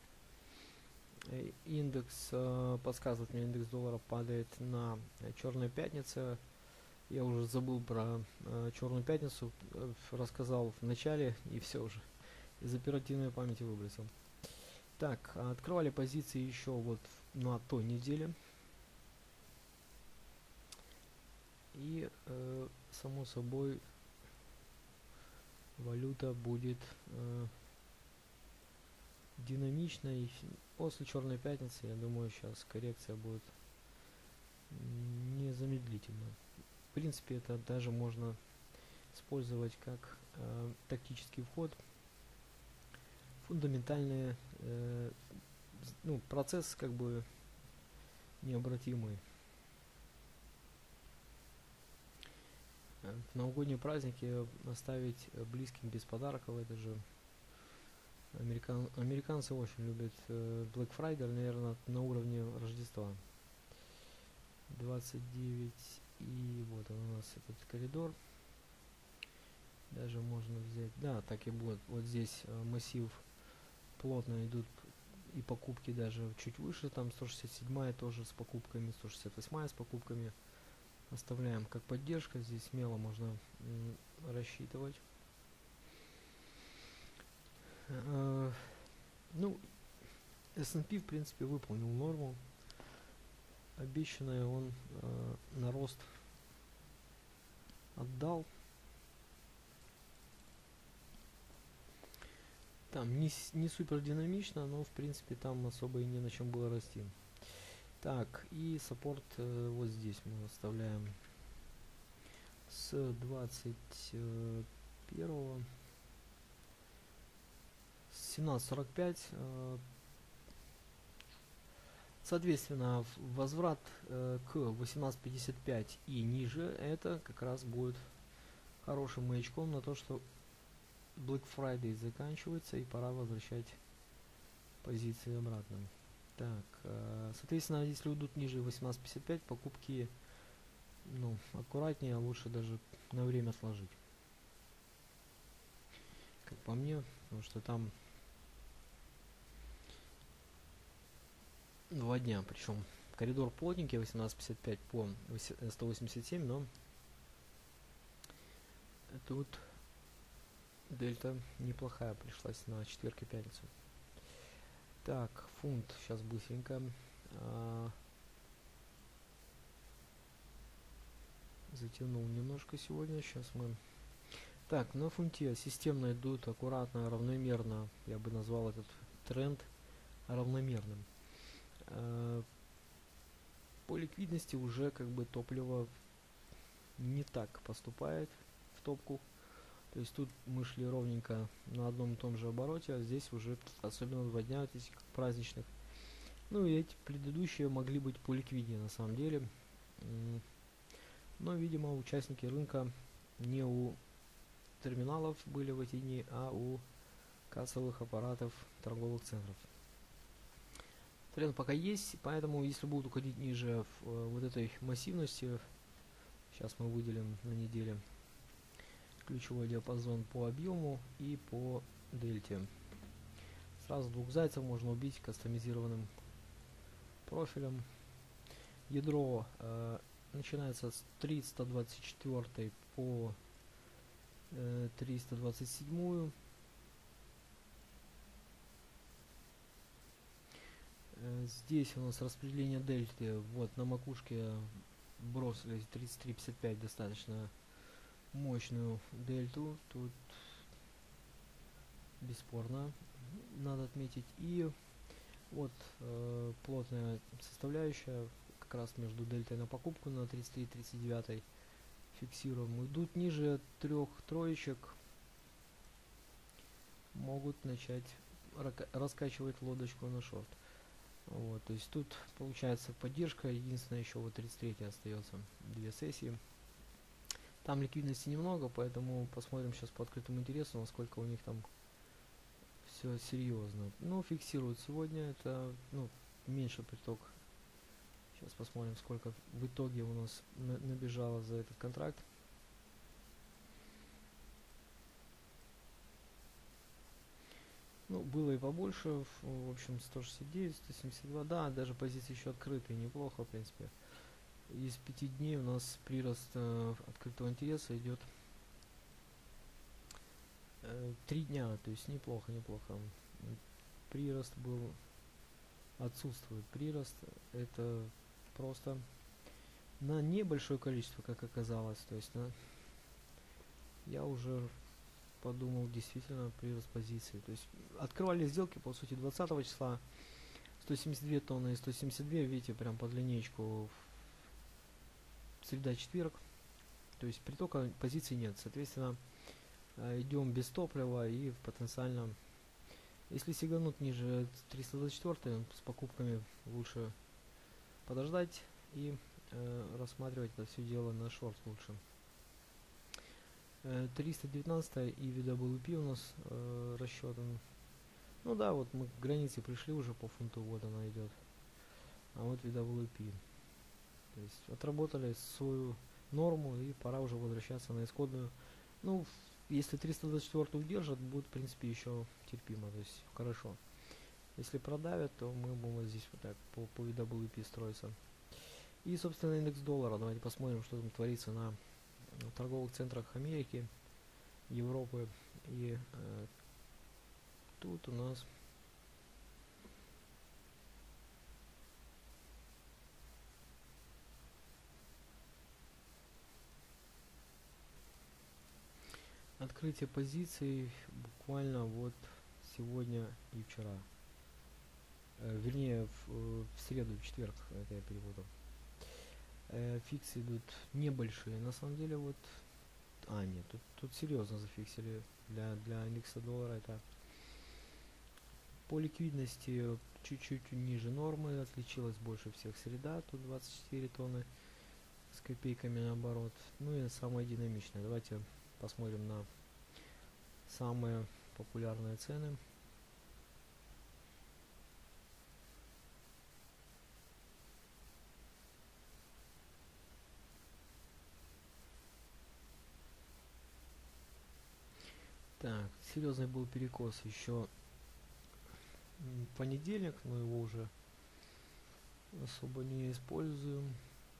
[SPEAKER 1] Индекс, подсказывает мне, индекс доллара падает на черной пятнице. Я уже забыл про черную пятницу, рассказал в начале и все уже из оперативной памяти выбросил. Так, открывали позиции еще вот на той неделе. И само собой валюта будет динамичной. После Черной пятницы, я думаю, сейчас коррекция будет незамедлительно. В принципе, это даже можно использовать как тактический вход. Фундаментальный процесс как бы необратимый. В новогодние праздники оставить близким без подарков, это же американцы очень любят Black Friday, наверное, на уровне Рождества. 29, и вот он у нас этот коридор. Даже можно взять, да, так и будет. Вот здесь массив плотно идут и покупки даже чуть выше, там 167 тоже с покупками, 168 с покупками. Оставляем как поддержка, здесь смело можно рассчитывать. Ну, S&P в принципе выполнил норму. Обещанное он на рост отдал. Там не супер динамично, но в принципе там особо и не на чем было расти. Так, и саппорт вот здесь мы оставляем с 21 с 17:45. Соответственно, возврат к 18:55 и ниже, это как раз будет хорошим маячком на то, что Black Friday заканчивается и пора возвращать позиции обратно. Так, соответственно, если уйдут ниже 18:55, покупки, аккуратнее, а лучше даже на время отложить. Как по мне, потому что там 2 дня, причем коридор плотненький, 18:55 по 187, но тут дельта неплохая пришлась на четверг и пятницу. Так, фунт, сейчас быстренько. Затянул немножко сегодня, сейчас мы... Так, на фунте системно идут аккуратно, равномерно, я бы назвал этот тренд равномерным. По ликвидности уже как бы топливо не так поступает в топку. То есть тут мы шли ровненько на одном и том же обороте, а здесь уже, особенно 2 дня, вот эти как праздничных. Ну и эти предыдущие могли быть поликвиднее на самом деле. Но, видимо, участники рынка не у терминалов были в эти дни, а у кассовых аппаратов торговых центров. Тренд пока есть, поэтому если будут уходить ниже вот этой массивности, сейчас мы выделим на неделе ключевой диапазон по объему и по дельте. Сразу 2 зайцев можно убить кастомизированным профилем. Ядро начинается с 324 по 327. Здесь у нас распределение дельты. Вот на макушке бросили 33.55, достаточно мощную дельту. Тут бесспорно надо отметить. И вот плотная составляющая как раз между дельтой на покупку на 33 и 39 фиксируем. Идут ниже 3 троечек, могут начать раскачивать лодочку на шорт. Вот, то есть тут получается поддержка. Единственное, еще вот 33 остается 2 сессии. Там ликвидности немного, поэтому посмотрим сейчас по открытому интересу, насколько у них там все серьезно. Ну, фиксируют сегодня, это меньше приток. Сейчас посмотрим, сколько в итоге у нас набежало за этот контракт. Было и побольше, в общем, 169, 172, да, даже позиции еще открытые, неплохо, в принципе. Из 5 дней у нас прирост открытого интереса идет 3 дня, то есть неплохо. Прирост отсутствует прирост, это просто на небольшое количество, как оказалось. То есть я уже подумал действительно при распозиции. То есть открывали сделки по сути 20 числа 172 тонны и 172, видите, прям под линейку среда-четверг. То есть притока позиций нет. Соответственно, идем без топлива и потенциально, если сиганут ниже 324 с покупками, лучше подождать и рассматривать это все дело на шорт лучше. 319 и VWP у нас расчетан. Ну да, вот мы к границе пришли уже по фунту, вот она идет. А вот VWP. То есть отработали свою норму и пора уже возвращаться на исходную. Ну, если 324 удержат, будет в принципе еще терпимо, то есть хорошо. Если продавят, то мы будем здесь вот так по VWP строиться. И собственно индекс доллара. Давайте посмотрим, что там творится на торговых центрах Америки, Европы. И тут у нас открытие позиций буквально вот сегодня и вчера. Вернее, в среду, в четверг, это я перепутал. Фиксы идут небольшие. На самом деле вот... нет, тут серьезно зафиксили для индекса доллара. Это по ликвидности чуть-чуть ниже нормы. Отличилась больше всех среда. Тут 24 тонны с копейками наоборот. Ну и самая динамичная. Давайте посмотрим на самые популярные цены. Так, серьезный был перекос еще в понедельник, но его уже особо не используем.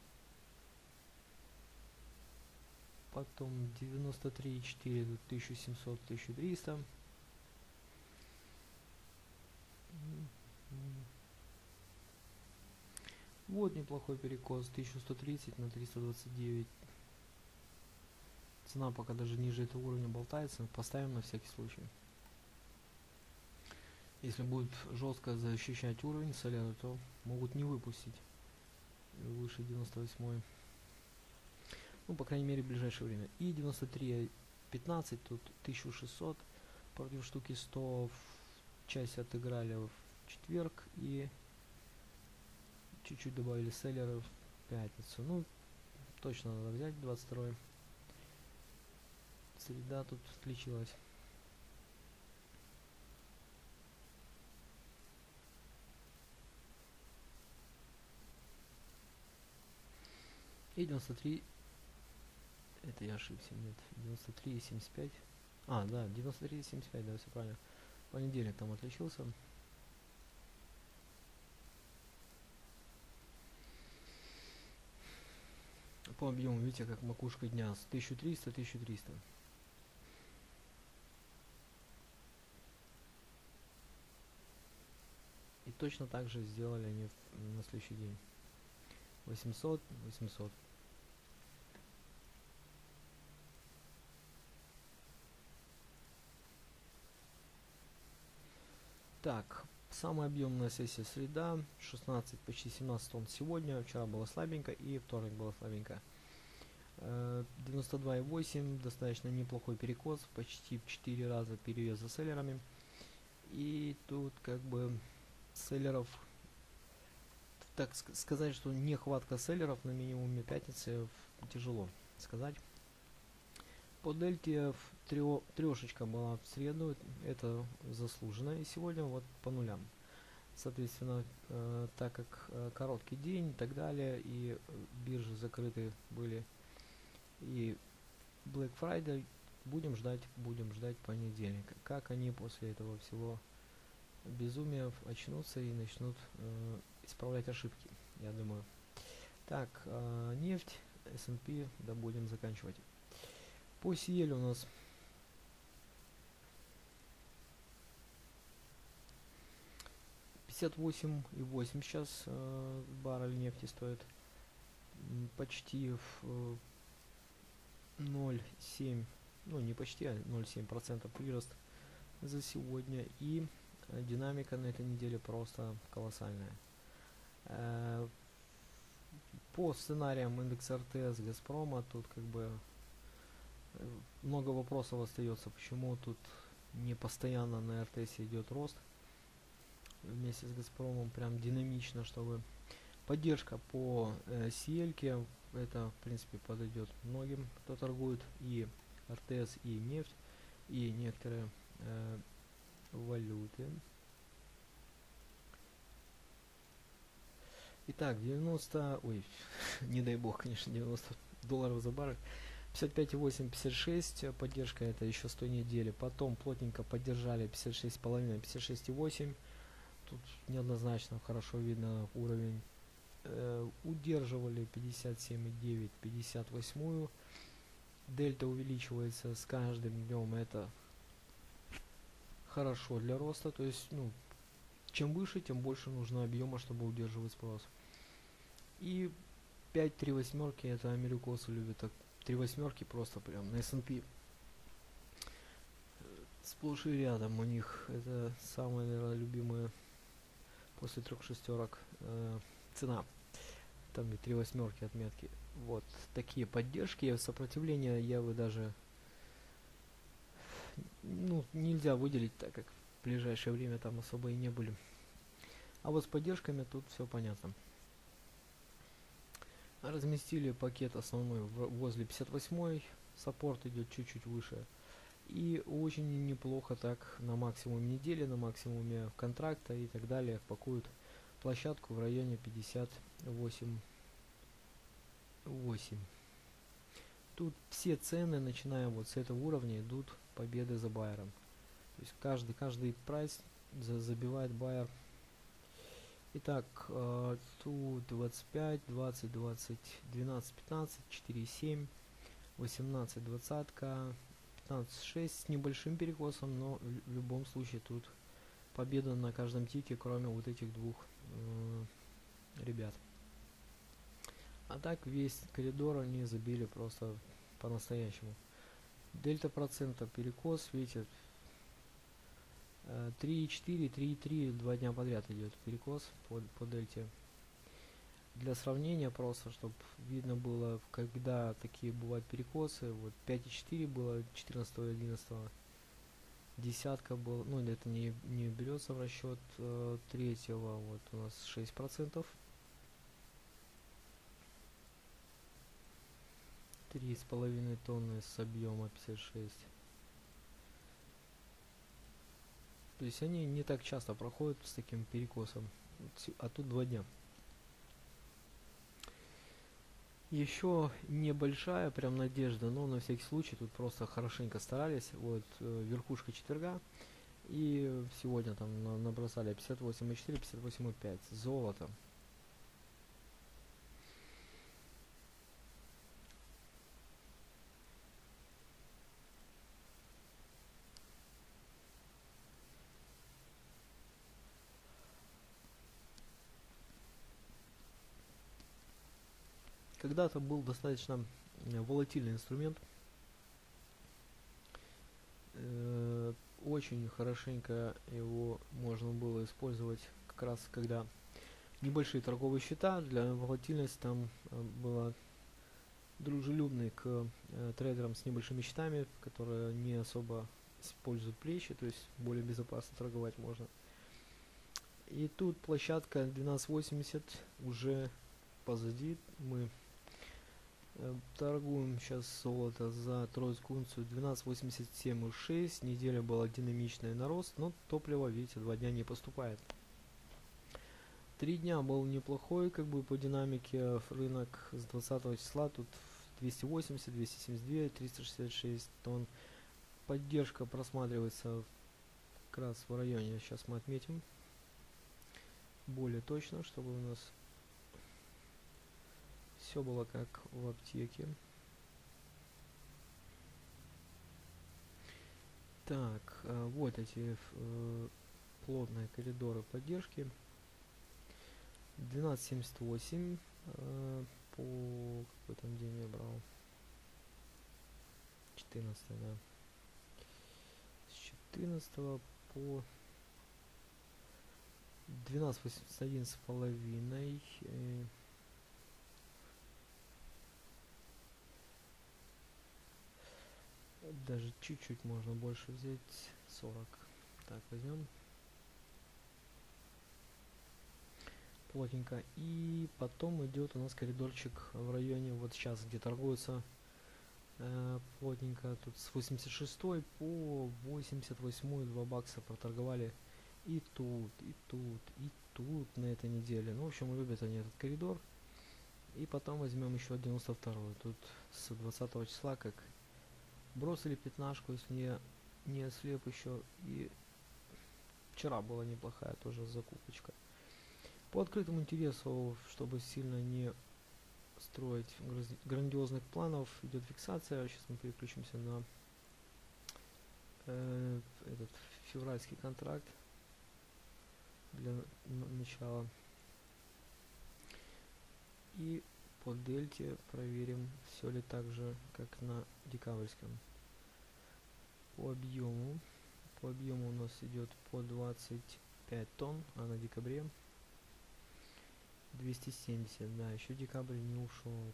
[SPEAKER 1] Потом 93,4, 1700, 1300. Вот неплохой перекос, 1130 на 329. Цена пока даже ниже этого уровня болтается, поставим на всякий случай. Если будет жестко защищать уровень соляра, то могут не выпустить выше 98. Ну, по крайней мере, в ближайшее время. И 93.15, тут 1600 против штуки 100. Часть отыграли в четверг и чуть-чуть добавили селлеров в пятницу. Ну, точно надо взять 22. Среда тут отличилась. И 93. Это я ошибся, нет. 93,75. Да, 93,75, да, все правильно. Понедельник там отличился. По объему, видите, как макушка дня с 1300. И точно так же сделали они на следующий день. 800. Так, самая объемная сессия среда, 16, почти 17 тонн сегодня, вчера было слабенько и вторник было слабенько. 92,8, достаточно неплохой перекос, почти в 4 раза перевес за селлерами. И тут как бы селлеров, так сказать, что нехватка селлеров на минимуме пятницы тяжело сказать. По дельте трешечка была в среду, это заслуженно, и сегодня вот по нулям. Соответственно, так как короткий день и так далее, и биржи закрыты были, и Black Friday, будем ждать понедельника. Как они после этого всего безумия очнутся и начнут исправлять ошибки, я думаю. Так, нефть, S&P, да, будем заканчивать. По CL у нас $58,8 сейчас баррель нефти стоит. почти в 0,7, ну не почти, а 0,7% прирост за сегодня. И динамика на этой неделе просто колоссальная. По сценариям индекса РТС Газпрома тут как бы много вопросов остается, почему тут не постоянно на РТС идет рост вместе с Газпромом, прям динамично, чтобы поддержка по CL, это в принципе подойдет многим, кто торгует и РТС, и нефть, и некоторые валюты. Итак, 90, ой, не дай бог, конечно, 90 долларов за баррель. 55,8, 56, поддержка это еще с той недели. Потом плотненько поддержали 56,5, 56,8. Тут неоднозначно хорошо видно уровень. Удерживали 57,9, 58. Дельта увеличивается с каждым днем. Это хорошо для роста. То есть, ну, чем выше, тем больше нужно объема, чтобы удерживать спрос. И 5 3 восьмерки, это америкосы любят так. 3 восьмерки просто прям на S&P сплошь и рядом у них. Это самая, наверное, любимая после 3 шестерок цена. Там и 3 восьмерки отметки. Вот такие поддержки. Сопротивления я бы даже, ну, нельзя выделить, так как в ближайшее время там особо и не были. А вот с поддержками тут все понятно. Разместили пакет основной возле 58, саппорт идет чуть-чуть выше. И очень неплохо так на максимуме недели, на максимуме контракта и так далее пакуют площадку в районе 58,8. Тут все цены, начиная вот с этого уровня, идут победы за байером. То есть каждый прайс забивает байер. Итак, тут 25, 20, 20, 12, 15, 4,7, 18, 20, 15,6 с небольшим перекосом, но в любом случае тут победа на каждом тике, кроме вот этих двух ребят. А так весь коридор они забили просто по-настоящему. Дельта процента перекос, видите, 3,4, 3,3, 2 дня подряд идет перекос по дельте. Для сравнения просто, чтобы видно было, когда такие бывают перекосы. Вот 5,4 было 14-11, десятка был, ну это не берется в расчет третьего, вот у нас 6%. 3,5 тонны с объема 56. То есть они не так часто проходят с таким перекосом, а тут 2 дня. Еще небольшая прям надежда, но на всякий случай тут просто хорошенько старались. Вот верхушка четверга. И сегодня там набросали 58,4, 58,5. Золото. Когда-то был достаточно волатильный инструмент. Очень хорошенько его можно было использовать как раз когда небольшие торговые счета. Для волатильности там была дружелюбный к трейдерам с небольшими счетами, которые не особо используют плечи, то есть более безопасно торговать можно. И тут площадка 12.80 уже позади. Мы торгуем сейчас золото за тройскую унцию 12.87,6. Неделя была динамичная на рост, но топливо, видите, 2 дня не поступает. 3 дня был неплохой, как бы по динамике. Рынок с 20 числа тут 280, 272, 366 тонн. Поддержка просматривается как раз в районе, сейчас мы отметим более точно, чтобы у нас все было как в аптеке. Так, вот эти плотные коридоры поддержки. 12.78, по... Какой там день я брал? 14, да. С 14 по 12.81 с половиной. Даже чуть-чуть можно больше взять. 40. Так, возьмем. Плотненько. И потом идет у нас коридорчик в районе, вот сейчас, где торгуются плотненько. Тут с 86 по 88 2 бакса проторговали. И тут, и тут, и тут на этой неделе. Ну, в общем, любят они этот коридор. И потом возьмем еще 92. Тут с 20 числа как бросили пятнашку, если не ослеп еще. И вчера была неплохая тоже закупочка. По открытому интересу, чтобы сильно не строить грандиозных планов, идет фиксация. Сейчас мы переключимся на этот февральский контракт для начала. И по дельте проверим, все ли так же, как на декабрьском. По объему у нас идет по 25 тонн, а на декабре 270, да, еще декабрь не ушел.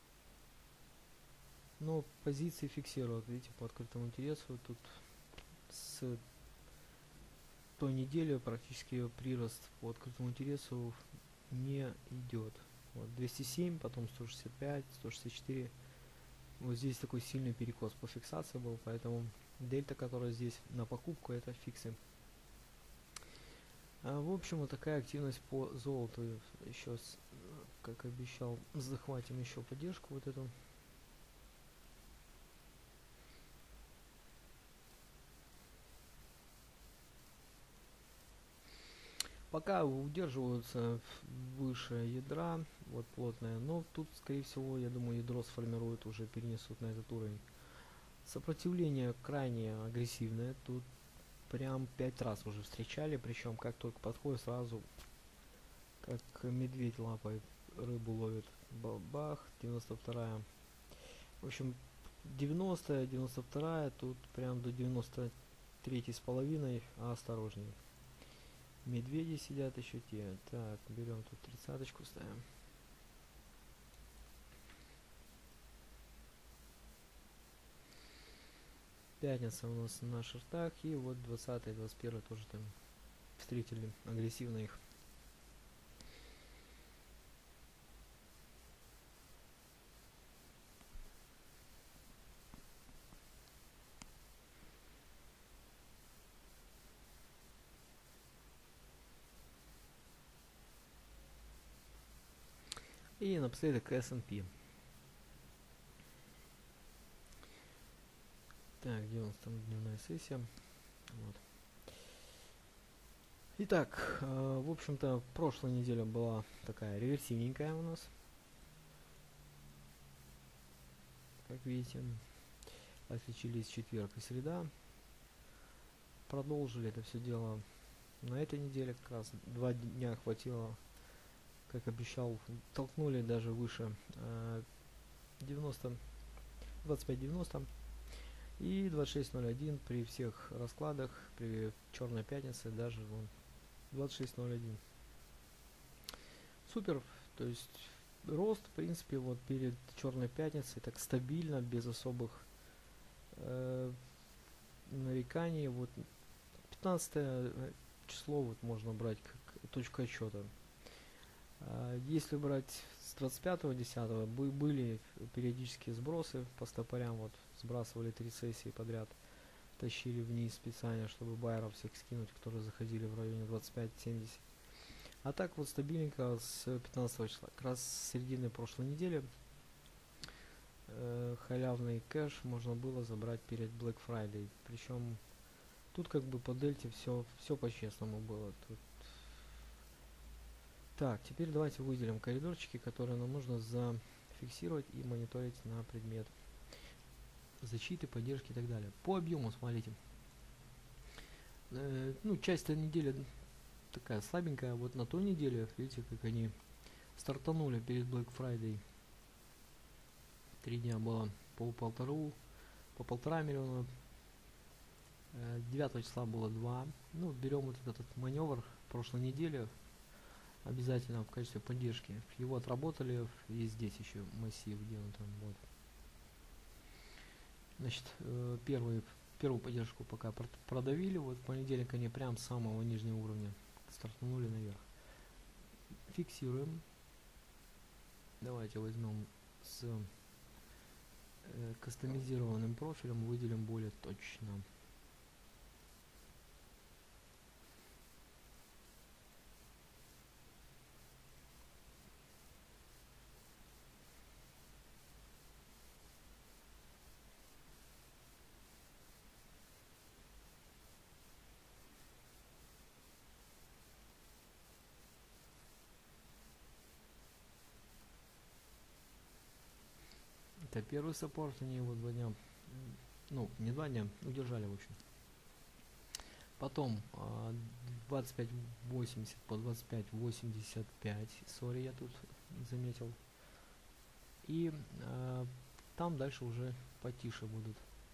[SPEAKER 1] Но позиции фиксируют, видите, по открытому интересу. Тут с той недели практически прирост по открытому интересу не идет. Вот 207, потом 165, 164. Вот здесь такой сильный перекос по фиксации был, поэтому дельта, которая здесь на покупку, это фиксы. В общем, вот такая активность по золоту. Еще, как обещал, захватим еще поддержку вот эту. Пока удерживаются выше ядра, вот плотное, но тут, скорее всего, я думаю, ядро сформируют, уже перенесут на этот уровень. Сопротивление крайне агрессивное, тут прям 5 раз уже встречали, причем как только подходит, сразу как медведь лапой рыбу ловит. Бах, 92-я. В общем, 90-я, 92-я, тут прям до 93-й с половиной, а осторожней. Медведи сидят еще те. Так, берем тут 30-очку, ставим. Пятница у нас на шортах, и вот 20-й, 21-й тоже там встретили агрессивно их. И напоследок S&P. Так, где у нас там дневная сессия? Вот. Итак, в общем-то, прошлая неделя была такая реверсивненькая у нас. Как видите, отличились четверг и среда. Продолжили это все дело на этой неделе, как раз 2 дня хватило, как обещал, толкнули даже выше 90, 25.90 и 26.01 при всех раскладах, при черной пятнице даже вон 26.01. Супер, то есть рост, в принципе, вот перед черной пятницей так стабильно, без особых нареканий. Вот 15 число вот можно брать как точку отсчета. Если брать с 25.10 были периодические сбросы по стопорям, вот сбрасывали 3 сессии подряд, тащили вниз специально, чтобы байеров всех скинуть, которые заходили в районе 25-70. А так вот стабильненько с 15 числа, как раз с середины прошлой недели, халявный кэш можно было забрать перед Black Friday. Причем тут как бы по дельте все по-честному было. Тут... Так, теперь давайте выделим коридорчики, которые нам нужно зафиксировать и мониторить на предмет защиты, поддержки и так далее. По объему, смотрите. Ну, часть этой недели такая слабенькая. Вот на той неделе, видите, как они стартанули перед Black Friday 3 дня было по полтора миллиона. 9 числа было 2. Ну, берем вот этот маневр прошлой недели обязательно в качестве поддержки. Его отработали, и здесь еще массив, где он там, вот. Значит, первую поддержку пока продавили, вот в понедельник они прям с самого нижнего уровня стартанули наверх. Фиксируем. Давайте возьмем с кастомизированным профилем, выделим более точно. Это первый саппорт, они его 2 дня, ну не 2 дня, удержали в общем. Потом 25.80 по 25.85, сори, я тут заметил. И там дальше уже потише будут.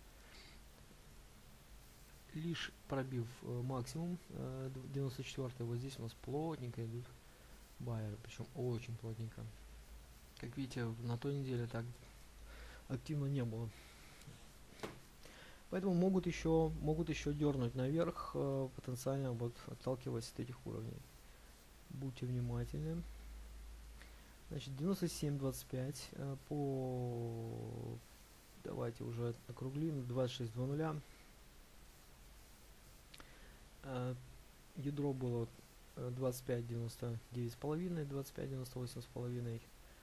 [SPEAKER 1] Лишь пробив максимум 94, вот здесь у нас плотненько идут байеры, причем очень плотненько. Как видите, на той неделе так активно не было. Поэтому могут еще дернуть наверх, потенциально вот отталкиваясь от этих уровней. Будьте внимательны. Значит, 97.25 по... Давайте уже округлим. 26.00. Ядро было 25.99,5, 25.98,5.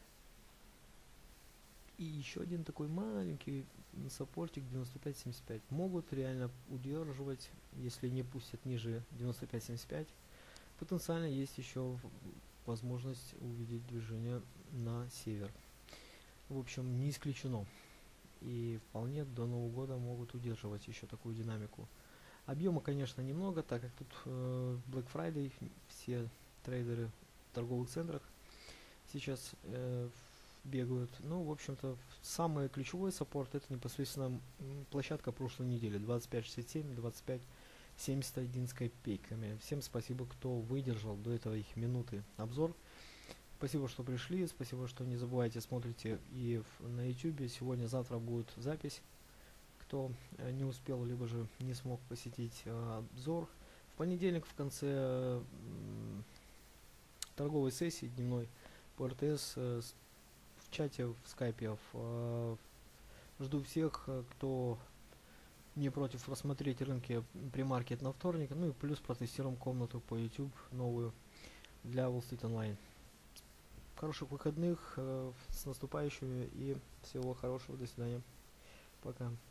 [SPEAKER 1] И еще один такой маленький саппортик 95.75. Могут реально удерживать, если не пустят ниже 95.75. Потенциально есть еще возможность увидеть движение на север. В общем, не исключено. И вполне до Нового года могут удерживать еще такую динамику. Объема, конечно, немного, так как тут Black Friday, все трейдеры в торговых центрах сейчас бегают. Ну, в общем-то, самый ключевой саппорт это непосредственно площадка прошлой недели 25.67, 25.71 с копейками. Всем спасибо, кто выдержал до этой минуты обзор. Спасибо, что пришли, спасибо, что не забывайте, смотрите и на YouTube. Сегодня-завтра будет запись. Кто не успел, либо же не смог посетить обзор. В понедельник в конце торговой сессии дневной по РТС в чате в скайпе жду всех, кто не против рассмотреть рынки премаркет на вторник. Ну и плюс протестируем комнату по YouTube новую для Wall Street Online. Хороших выходных, с наступающими и всего хорошего, до свидания, пока.